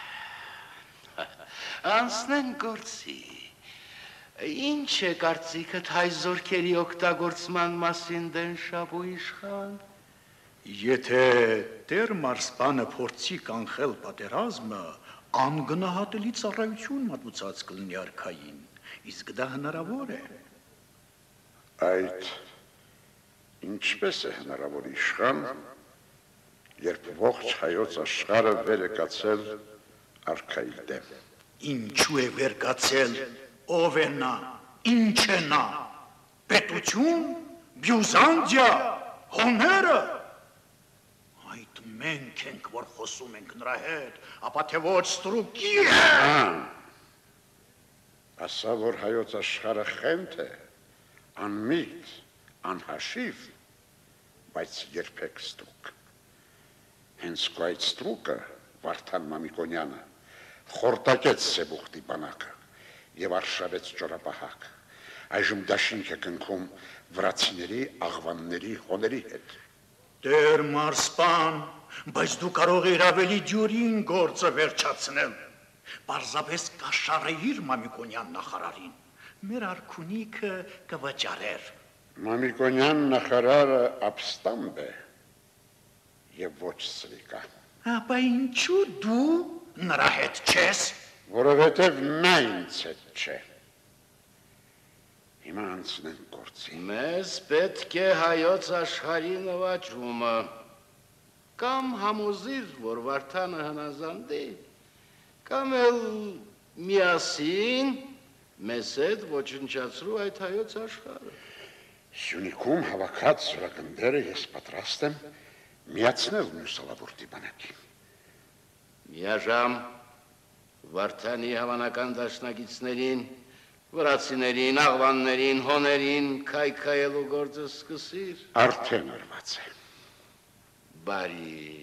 Անցնեն գործի, ինչ է կարծիքդ հայ զորքերի օգտագործման մասին դենշապ ու իշխան։ Եթե տեր մարսպանը փորձի կանխել պատերազմը, անգնահատելի ծառայություն մատուցած կլինի արքային, իսկ դա հնարավոր է։ Այդ ինչպես է հնարավոր իշխան, երբ ողջ հայոց աշխարհը վեր է կացել արքայի դեմ։ Ինչու է վեր կացել, ով է նա, ինչ է նա, պետություն, բյուզանդիա, հոները։ Այդ մենք ենք, որ խոսում ենք նրա հետ, ապա թե ոչ ստրուկի է։ Ասա, որ հայոց աշխարհը խենթ է, անմիտ, անհաշիվ, բայց երբեք ստրուկ։ Հենց քո այդ ստրուկը, Վարդան Մամիկոնյանը, խորտակեց Սեբուխտի բանակը եւ արշավեց ճորապահակ։ Այժմ դաշինք է կնքում վրացիների, աղվանների, հոների հետ։ Տեր մարսպան, բայց դու կարող ես ավելի դյուրին գործը վերջացնել։ Պարզապես կաշառեիր Մամիկոնյան նախարարին։ Մեր արքունիքը կվճարեր։ Մամիկոնյան նախարարը ապստամբ է եւ ոչ սրիկա։ Ապա ինչու դու նրա հետ չես, որովհետև նա ինձ հետ չէ։ Հիմա անցնենք գործի։ Մեզ պետք է հայոց աշխարհի նվաճումը, կամ համոզիր, որ Վարդանը հնազանդի, կամ էլ միասին մեզ հետ ոչնչացրու այդ հայոց աշխարհը։ Սյունիքում հավաքած զորակնդերը ես պատրաստ եմ միացնել Մուսալավուրդի բանակին։ Միաժամ Վարդանի հավանական դաշնակիցներին, վրացիներին, աղվաններին, հոներին քայքայելու գործը սկսիր։ Արդեն արված է։ Բարի։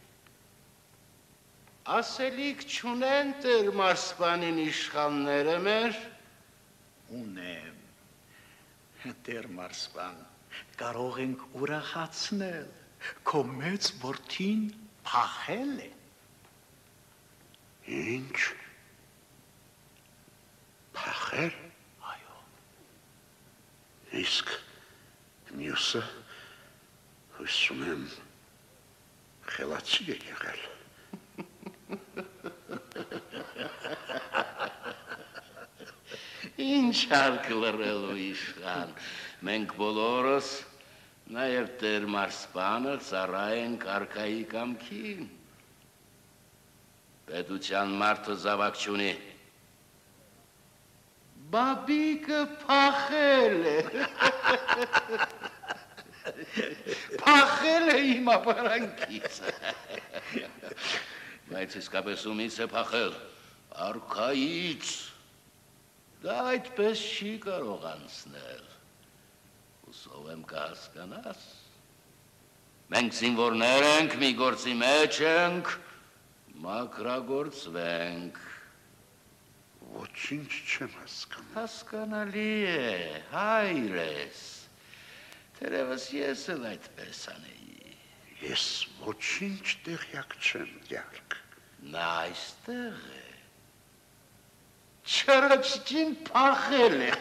Ասելիք չունեն տեր մարսպանին իշխանները մեր։ Ունեմ, տեր մարսպան, կարող ենք ուրախացնել, քո մեծ որդին փախել է։ Ինչ։ Փախել։ Այո։ Իսկ մյուսը հույս ունեմ խելացի է եղել։ Ինչ հարկ լռելու իշխան, մենք բոլորս, նաև տեր մարսպանը ծառայենք արքայի կամքին, Պետության մարդը զավակ չունի։ Բաբիկը փախել է։ Փախել է իմ ապարանքից։ Բայց իսկապես ումից է փախել, արքայից։ Դա այդպես չի կարող անցնել։ Հուսով եմ կհասկանաս։ Մենք զինվորներ ենք, մի գործի մեջ ենք, մաքրագործվենք։ Ոչինչ չեմ հասկանում։ Հասկանալի է, հայրես։ Թերևս ես էլ այդպես անեի։ Ես ոչինչ տեղյակ չեմ, դյարք։ Նա այստեղ է։ Չրոջջին փախել է։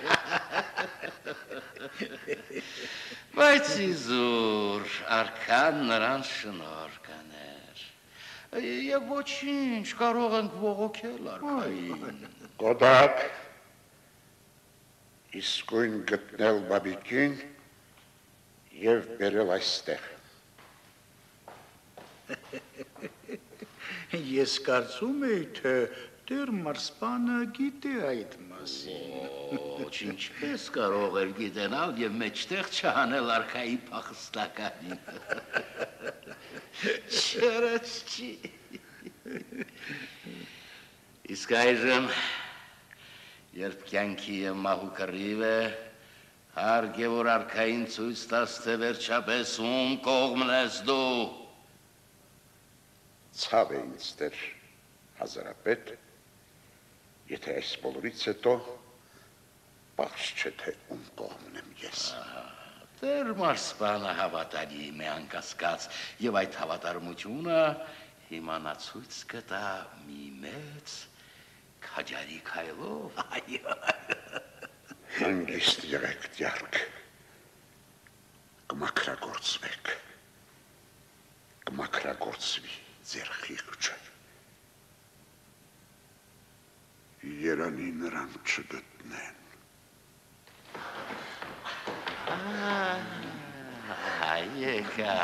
Բայց իզուր, արքան նրան շնոր կաներ։ Եվ ոչինչ, կարող ենք ողոքել արքային։ Կոդակ, իսկույն գտնել բաբիկին և բերել այստեղ։ Ես կարծում էի, թե Տեր Մարսպանը գիտե այդ մասին։ Ոչ, ինչպես կարող էր գիտենալ և մեջտեղ չանել արքայի փախստականին։ Չրոջջի։ Իսկ այժմ, երբ կյանքի և մահու կռիվ է, հարկ է, որ արքային ցույց տաս, թե վերջապես ում կողմն ես դու։ Ցավ է ինձ Տեր Հազարապետ, եթե այս բոլորից հետո պարզ չէ, թե ում կողմն եմ ես։ Տեր Մարսպանը հավատարիմ է անկասկած, և այդ հավատարմությունը հիմա նա ցույց կտա մի մեծ քաջարի քայլով։ Հանգիստ եղեք, դյարք, կմաքրագործվեք, կմաքրագործվի ձեր խիղճը, երանի նրան չգտնեն։ Եկա,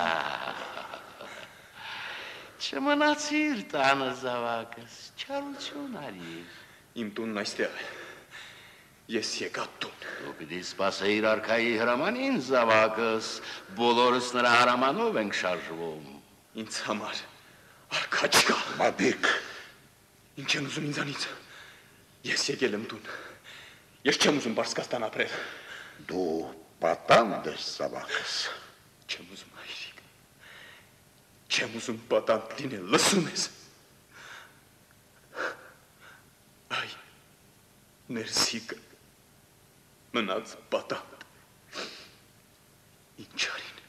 չմնացիր տանը զավակս, չարություն արիր։ Իմ տունն այստեղ է, ես եկա տուն։ Դու պիտի սպասեիր արքայի հրամանին զավակս, բոլորս նրա հրամանով ենք շարժվում։ Ինձ համար արքա չկա։ Բաբիկ։ Ինչ են ուզում ինձանից, ես եկել եմ տուն, ես չեմ ուզում Պարսկաստան ապրել։ Դու պատանդ ես զավակս։ Չեմ ուզում հայրիկ, չեմ ուզում պատանդ լինել, լսում ես։ Այ, ներսիկը մնաց պատանդ, ինչ արին,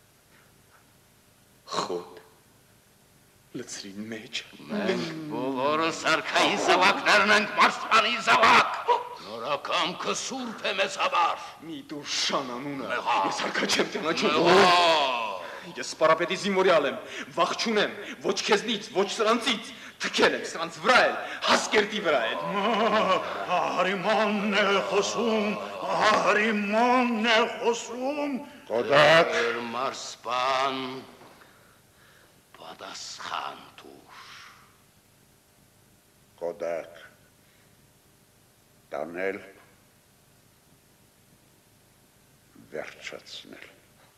խոտ, լծրին մեջ։ Մենք բոլորս արքայի զավակներն ենք, Մարսպանի զավակ, նորակամքը սուրբ է մեզ համար։ Մի դուր շան անունը, ես արքա չեմ ճանաչում։ Ես սպարապետի զինվորյալ եմ, վախ չունեմ, ոչ քեզնից, ոչ սրանցից, թքել եմ սրանց վրա էլ, հասկերտի վրա էլ։ Արիմանն է խոսում, արիմանն է խոսում։ Կոդակ։ Տեր Մարսպան, պատասխան տուր։ Կոդակ, տանել, վերջացնել։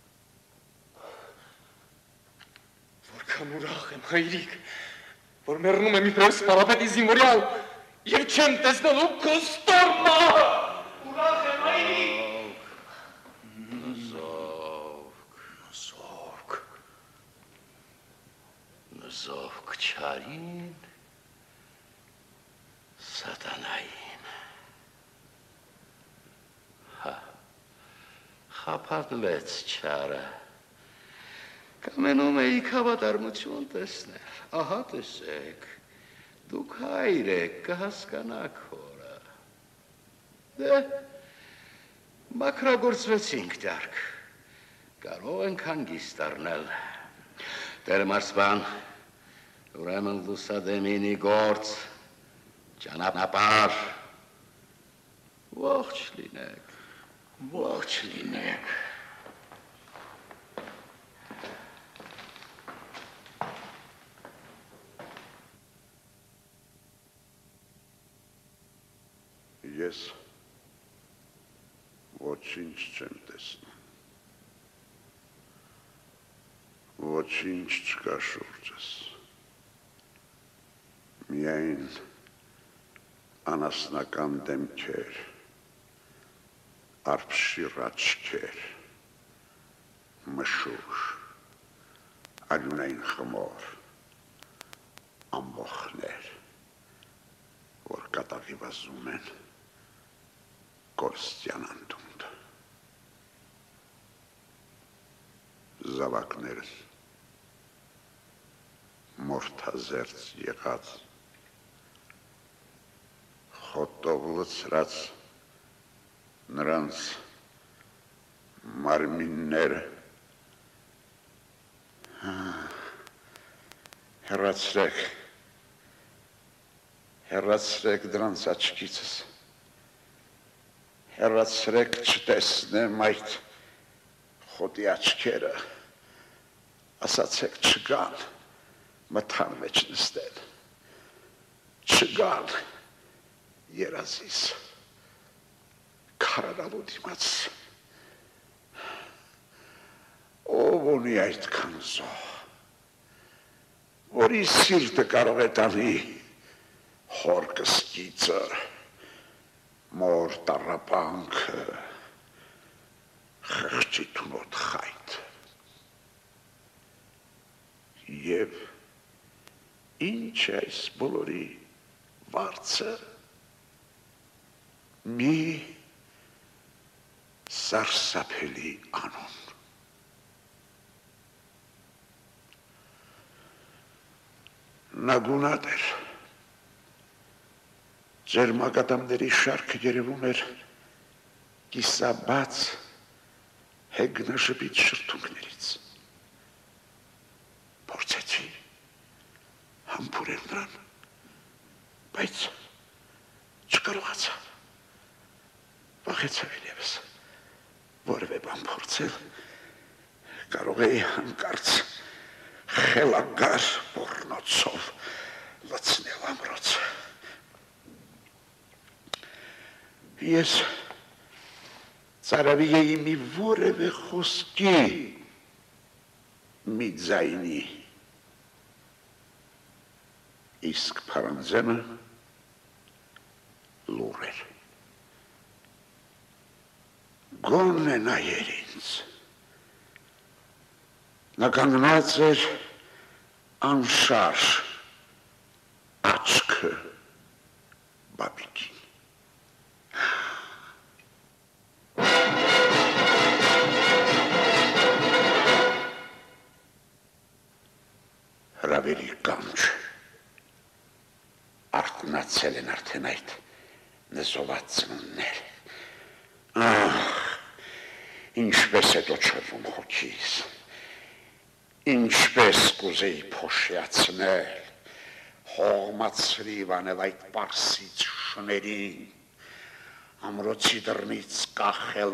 Որքան ուրախ եմ, հայրիկ, որ մեռնում եմ իբրև սպարապետի զինվորյալ և չեմ տեսնելու քո ստորմը։ Ուրախ եմ, հայրիկ։ Նզովք չարին, սատանային։ Խափանվեց չարը, կամենում էիք հավատարմություն տեսնել, ահա տեսեք, դուք հայր եք, կհասկանաք հորը։ Դե, մաքրագործվեցինք դյարք, կարող ենք հանգիստ առնել։ Տեր Մարսպան, ուրեմն լուսադեմինի գործ, ճանապարհ, ողջ լինեք, ողջ լինեք։ Ես ոչինչ չեմ տեսնում։ Ոչինչ չկա շուրջս։ Միայն անասնական դեմքեր, արփշիր աչքեր, մշուշ, արյունային խմոր, ամբոխներ, որ կատաղի վազում են կորստյան անդունդ։ Զավակներս մորթազերծ եղած, խոտով լցրած նրանց մարմինները հեռացրեք դրանց աչքիցս, հեռացրեք չտեսնեմ այդ խոտի աչքերը, ասացեք չգան մթան մեջ նստել, չգան երազիս քարարալու դիմաց, ով ունի այդքան զոհ, որի սիրտը կարող է տանի հոր կսկիծը, մոր տառապանքը, խղճի թունոտ խայտ։ Եվ ինչ այս բոլորի վարձը մի սարսափելի անուն։ Նա գունատ էր, ջերմակատամների շարքը երևում էր կիսաբաց հեգնաշպիտ շրթունքներից։ Փորձեցի համբուրել նրան, բայց չկարողացա, վախեցա ևս, որևէ բան փորձել, կարող էի հանկարծ խելագար ոռնոցով լցնել ամրոցը։ Ես ծարավի էի մի որևէ խոսքի, մի ձայնի, իսկ փարանձենը լուռ էր։ Գոնե նայեր ինձ։ Նա կանգնած էր անշարժ, աչքը բաբիկին։ Հրավերի կանչ, արթնացել են արդեն այդ նզոված ծնուններ։ Ինչպես է դոչրվում հոգիս, ինչպես կուզեի փոշիացնել, հողմացրիվ անել այդ պարսից շներին, ամրոցի դռնից կախել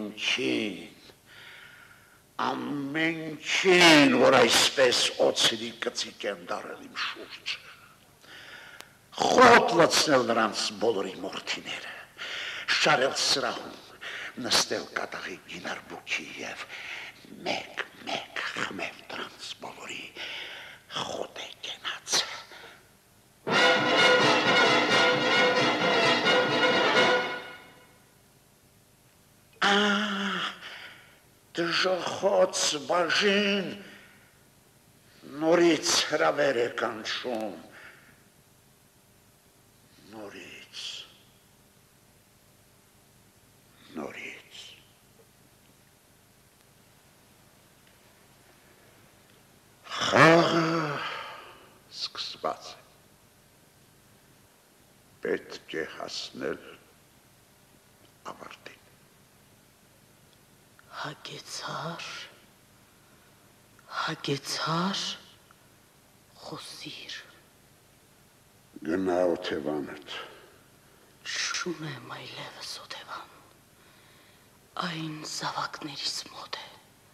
ամենքին, որ այսպես օծերի կծիկ են դարել իմ շուրջը, խոտ լցնել նրանց բոլորի մորթիները, շարել սրահում, նստել կատաղի գինարբուքի և մեկ խմել դրանց բոլորի խոտ է կենացը։ Դժոխոց բաժին նորից հրավեր է կանչում, նորից։ Խաղը սկսված է, պետք է հասնել ավարտին։ Հագեցար, խոսիր։ Գնա օթևանդ։ Չունեմ այլևս օթևան, այն զավակներիս մոտ է,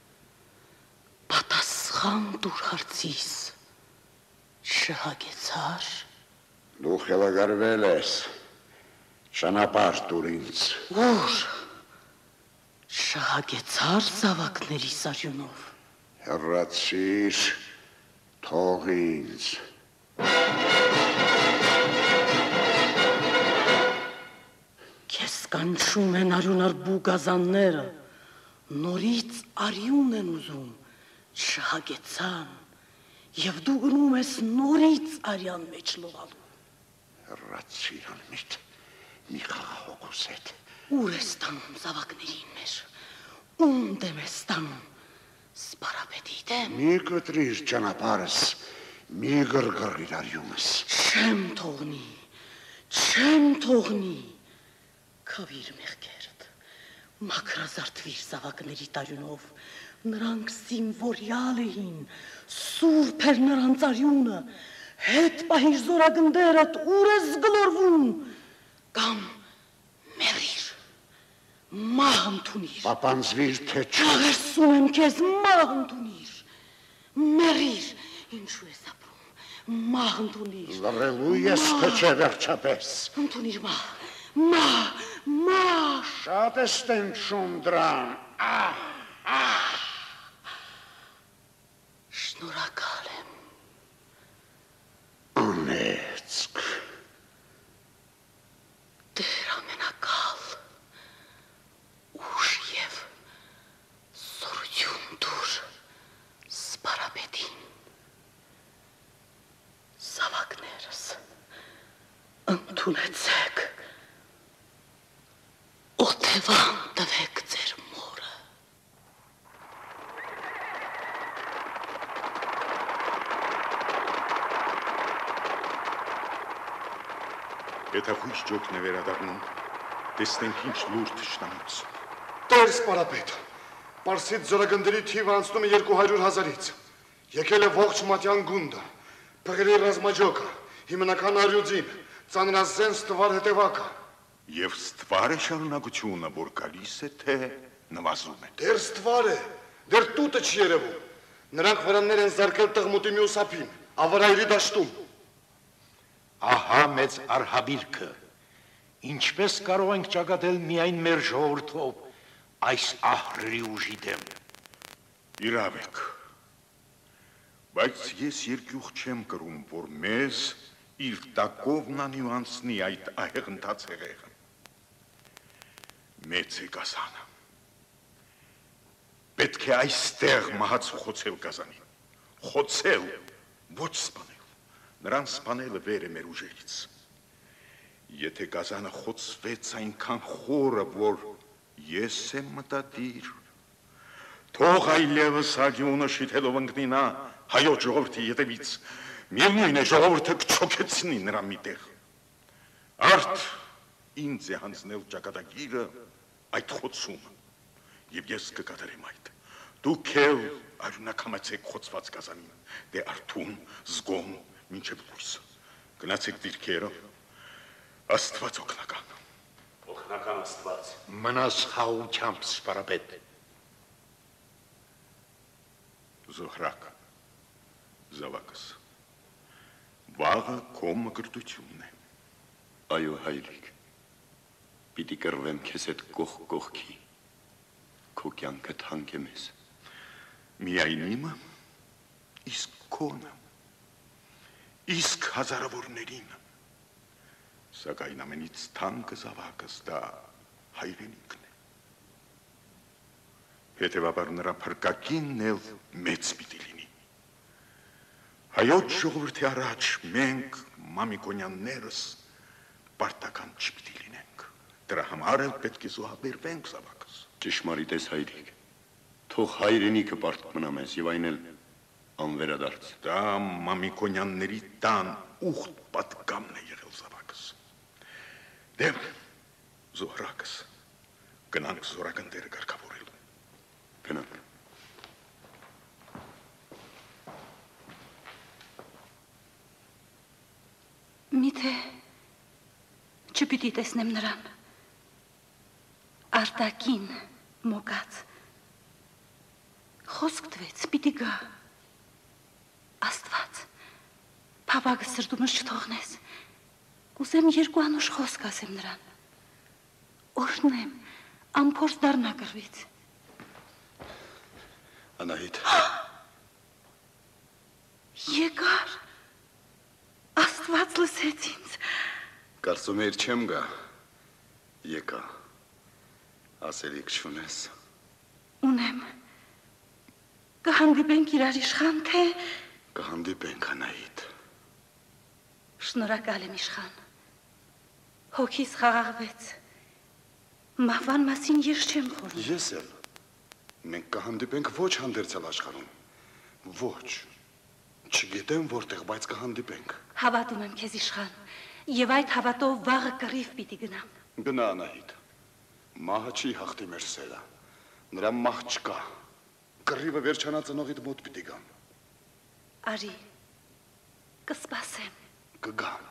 պատասխան դուր հարցիս, չհագեցար։ Դու խելագարվել ես, Ճանապարհ տուր ինձ։ Ուր։ Շահագեցար զավակների սարյունով։ Հեռացիր, թող ինձ։ Քեզ կանչում են արյունարբու գազանները, նորից արյուն են ուզում, շահագեցան, և դու գնում ես նորից արյան մեջ լողալու։ Հեռացիր անմիտ, մի խաղահոգուս հետ։ Ուր ես տանում զավակներին մեր, ում դեմ ես տանում, սպարապետի դեմ։ Մի կտրիր ճանապարհս, մի գրգռիր արյունս։ Չեմ թողնի, քավիր մեղքերդ, մաքրազարդվիր զավակների տարյունով, նրանք զինվորյալ էին, սուրբ էր նրանց արյունը, հետ պահիր զորագնդերդ, ուր ես գլորվում, կամ մեռիր, մահ ընդունիր։ Պապանձվիր, թե չէ։ Աղերսում եմ քեզ, մահ ընդունիր, մեռիր, ինչու ես ապրում, մահ ընդունիր։ Լռելու ես, թե չէ վերջապես։ Ընդունիր մահ։ Շատ ես տենչում դրան, Շնորհակալ եմ։ Անեծք։ Տեր ամենակալ, ուժ և զորություն դուր սպարապետին, զավակներս ընդունեցեք, օթևան տվեք ձեր մորը։ Եթե խույս ջոկն է վերադառնում, տեսնենք ինչ լուր թշնամուց։ Տեր սպարապետ, Պարսից զորագնդերի թիվը անցնում է 200,000-ից։ Եկել է ողջ մատյան գունդը, փղերի ռազմաջոկը, հիմնական արյուձին, ծանրազեն ստվար հետևակը։ Եվ ստվար է շարունակությունը, որ գալիս է, թե նվազում է։ Դեր ստվար է, դեր տուտը չի երևում։ Նրանք վրաններ են զարկել տղմուտի մյուս ափին, ավարայրի դաշտում։ Ահա մեծ արհաբիրքը, ինչպես կարող ենք ճակատել միայն մեր ժողովրդով այս ահռի ուժի դեմ։ Իրավ եք, բայց ես երկյուղ չեմ կրում, որ մեզ իր տակով նանյուանցնի այդ ահեղնթաց հեղեղը։ Մեծ է գազանը։ Պետք է այստեղ մահացու խոցել գազանին, խոցել, ոչ սպանել, նրան սպանելը վեր է մեր ուժերից։ Եթե գազանը խոցվեց այնքան խորը, որ ես եմ մտադիր, թող այլևս արյունը շիթելով ընկնի նա հայոց ժողովրդի ետևից, միևնույն է ժողովուրդը կչոքեցնի նրան մի տեղ։ Արդ ինձ է հանձնել ճակատագիրը այդ խոցումը, և ես կկատարեմ այդ։ Դուք էլ արյունակամացեք խոցված գազանին, դե արթուն, զգոն, մինչև լույսը։ Գնացեք դիրքերը, Աստված օգնական։ Օգնական Աստված։ Մնաս խաղությամբ սպարապետ։ Զոհրակ, զավակս, վաղը քո մկրտությունն է։ Այո, հայրիկ, պիտի կռվեմ քեզ հետ կողք կողքի, քո կյանքը թանկ է մեզ։ Միայն իմը, իսկ քոնը, իսկ հազարավորներին, սակայն ամենից թանկը զավակս դա հայրենիքն է։ Հետևաբար նրա փրկակինն էլ մեծ պիտի լինի։ Հայոց ժողովրդի առաջ մենք մամիկոնյաններս պարտական չպիտի լինենք։ Դրա համար էլ պետք է զոհաբերվենք զավակս։ Ճշմարիտ ես հայրիկ, թող հայրենիքը պարտ մնա մեզ և այն էլ անվերադարձ։ Դա մամիկոնյանների տան ուխտ պատգամն է եղել զավակս։ Դե, զոհրակս, գնանք զորագնդերը կարգավորելու։ Գնանք։ Միթե չպիտի տեսնեմ նրան, արտակին մոգած, խոսք տվեց, պիտի գա, Աստված, փավագը սրտումս չթողնես, կուզեմ երկու անուշ խոսք ասեմ նրան։ Օրհնեմ, ամփորձ դառնա գրվից։ Անահիտ։ Եկար, Աստված լսեց ինձ։ Կարծում էիր չեմ գա, եկա, ասելիք չունես։ Ունեմ, կհանդիպենք իրար իշխան, թե… Կհանդիպենք, Անահիտ։ Շնորհակալ եմ իշխան, հոգիս խաղաղվեց, մահվան մասին ես չեմ խորում։ Ես էլ, մենք կհանդիպենք ոչ հանդերձյալ աշխարհում, ոչ, չգիտեմ որտեղ, բայց կհանդիպենք։ Հավատում եմ քեզ իշխան, եւ այդ հավատով վաղը կռիվ պիտի գնամ։ Գնա, Անահիտ, մահը չի հաղթի մեր սերը, նրա մահ չկա, կռիվը վերջանա ծնողիդ մոտ պիտի գամ։ Արի, կսպասեմ։ Կգամ։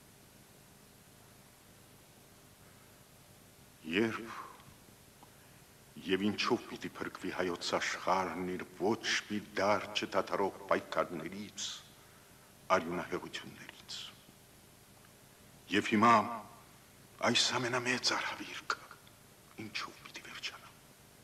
Երբ եւ ինչով պիտի փրկվի հայոց աշխարհն իր ոչ մի դար չդադարող պայքարներից, արյունահեղություններից։ Եվ հիմա այս ամենամեծ արհավիրքը ինչով պիտի վերջանա։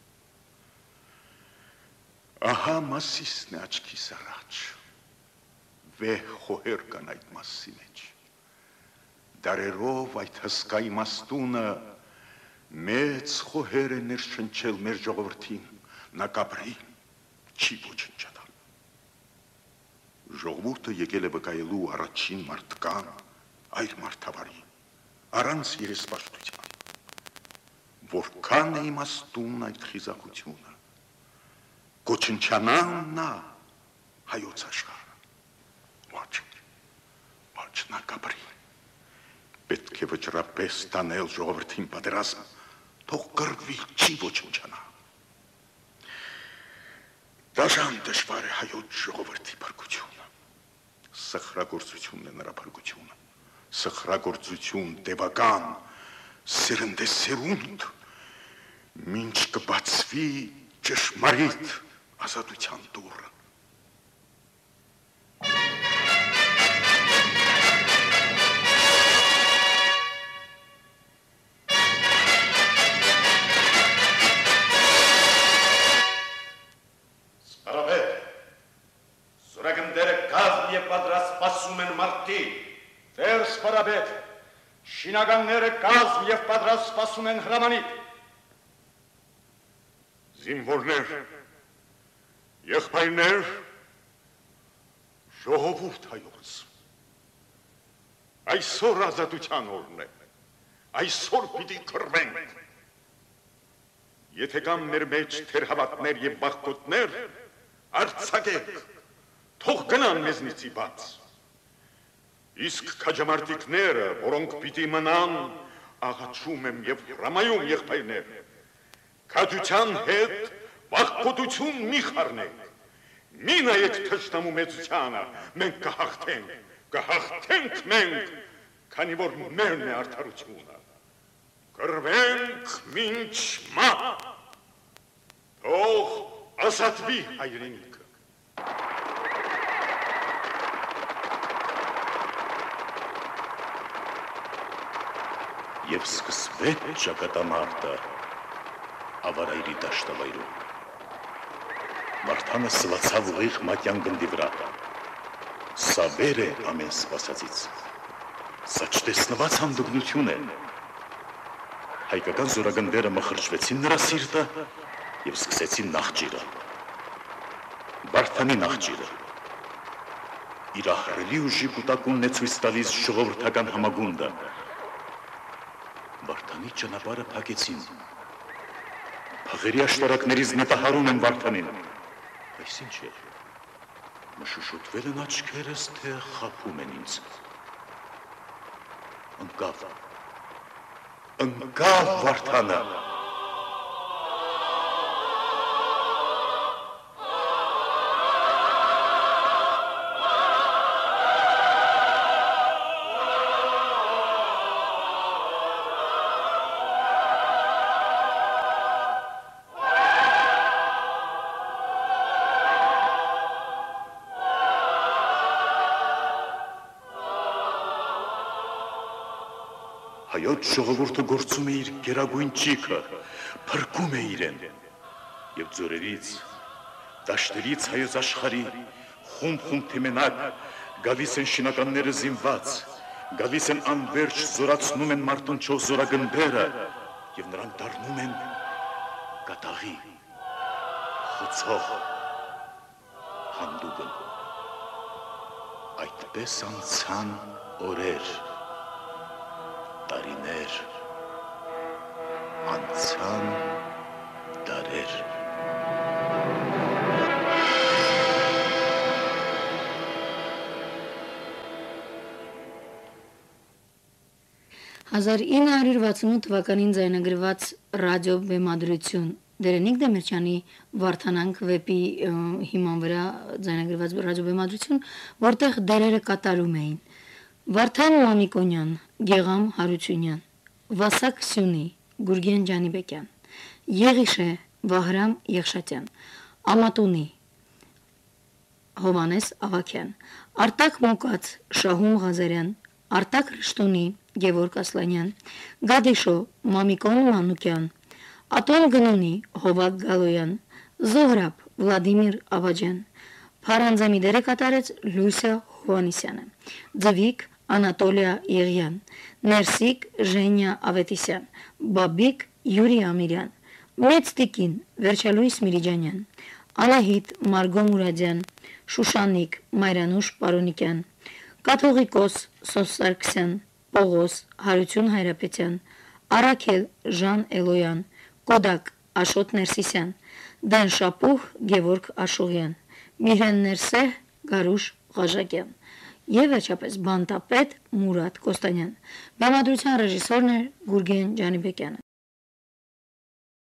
Ահա մասիսն է աչքիս առաջ, վեհ խոհեր կան այդ մասի մեջ։ Դարերով այդ հսկա իմաստունը մեծ խոհեր է ներշնչել մեր ժողովրդին, նա կապրի, չի ոչնչանալ։ Ժողովուրդը եկել է վկայելու առաջին մարդկան, այր մարդավարի, առանց երեսպաշտության։ Որքան է իմաստուն այդ խիզախությունը, կոչնչանա նա հայոց աշխարհը։ Ոչ նա կապրի, պետք է վճռապես տանել ժողովրդին պատերազմ, թող կռվի, չի ոչնչանա։ Դաժան դժվար է հայոց ժողովրդի փրկությունը, սխրագործությունն է նրա փրկությունը, սխրագործություն տևական, սերնդե սերունդ, մինչ կբացվի ճշմարիտ ազատության դուռը։ Տեր սպարաբետ, շինականները կազմ և պատրաստ սպասում են հրամանիդ։ Զինվորներ, եղբայրներ, ժողովուրդ հայոց, այսօր ազատության օրն է, այսօր պիտի կռվենք։ Եթե կան մեր մեջ թերհավատներ և բախկոտներ, արձակեք, թող գնան մեզնիցի բաց։ Իսկ քաջամարտիկները, որոնք պիտի մնան, աղաչում եմ և հրամայում եղբայրներ, քաջության հետ բախկոտություն մի խառնեք, մի նայեք թշնամու մեծությանը, մենք կհաղթենք մենք, քանի որ մերն է արդարությունը, կռվենք մինչ մահ, թող ազատվի հայրենիքը։ Եվ սկսվեց ճակատամարտը ավարայրի դաշտավայրում։ Մարտանը սլացավ ուղիղ մատյան գնդի վրա։ Սա վեր է ամեն սպասածից։ Սա չտեսնված հանդգնություն է։ Հայկական զորագնդերը մխրճվեցին նրա սիրտը և սկսեցին նախճիրը։ Վարդանի նախճիրը։ Իր ահռելի ուժի կուտակումն է ցույց տալիս ժողովրդական համագունդը։ Վարդանի ճանապարհը փակեցին։ Փղերի աշտարակներից նետահարում են Վարդանին։ Այս ինչ է։ Մշուշոտվել են աչքերս, թե խաբում են ինձ։ Ընկավ Վարդանը։ հայոց ժողովուրդը գործում է իր գերագույն ճիգը, փրկում է իրեն, եւ ձորերից, դաշտերից հայոց աշխարհի խումբ թիմենակ գալիս են շինականները զինված, գալիս են անվերջ զորացնում են մարտնչող զորագնդերը եւ նրանք դառնում են կատաղի, խոցող հանդուգն։ Այդպես անցան օրեր, տարիներ, անցան դարեր։ 1968 թվականին ձայնագրված ռադիո բեմադրություն Դերենիկ Դեմիրճյանի Վարդանանք վեպի հիման վրա ձայնագրված ռադիո բեմադրություն, որտեղ դերերը կատարում էին Վարդան Մամիկոնյան, Գեգամ Հարությունյան, Վասակ Սյունի, Գուրգեն Ջանիբեկյան, Եղիշե Վահրամ Եղշատյան, Ամատունի Հովանես Ավակյան, Արտակ Մոկած Շահում Ղազարյան, Արտակ Ռշտունի Գևորգ Ասլանյան, Գադիշո Մամիկոն Մանուկյան, Ատոն Գնունի Հովակ Գալոյան, Զոհրաբ Վլադիմիր Ավաջյան, Փարանձամի դերը կատարեց Լուսիա Հովանիսյանը, Ձվիկ Անատոլիա Եղյան, Ներսիկ Ժենյա Ավետիսյան, Բաբիկ Յուրի Ամիրյան, Մեծ Տիկին Վերջալույս Միրիջանյան, Անահիտ Մարգո Մուրադյան, Շուշանիկ Մայրանուշ Պարոնիկյան, Կաթողիկոս Սոսարքսյան, Պողոս Հարություն Հայրապետյան, Արաքել Ժան Էլոյան, Կոդակ Աշոտ Ներսիսյան, Դեն Շապուհ Գևորգ Աշուղյան, Միհրեն Ներսեհ Գարուշ Ղաժակյան եւ վերջապես բանտապետ Մուրադ Կոստանյան։ Բեմադրության ռեժիսորն է Գուրգեն Ջանիբեկյանը։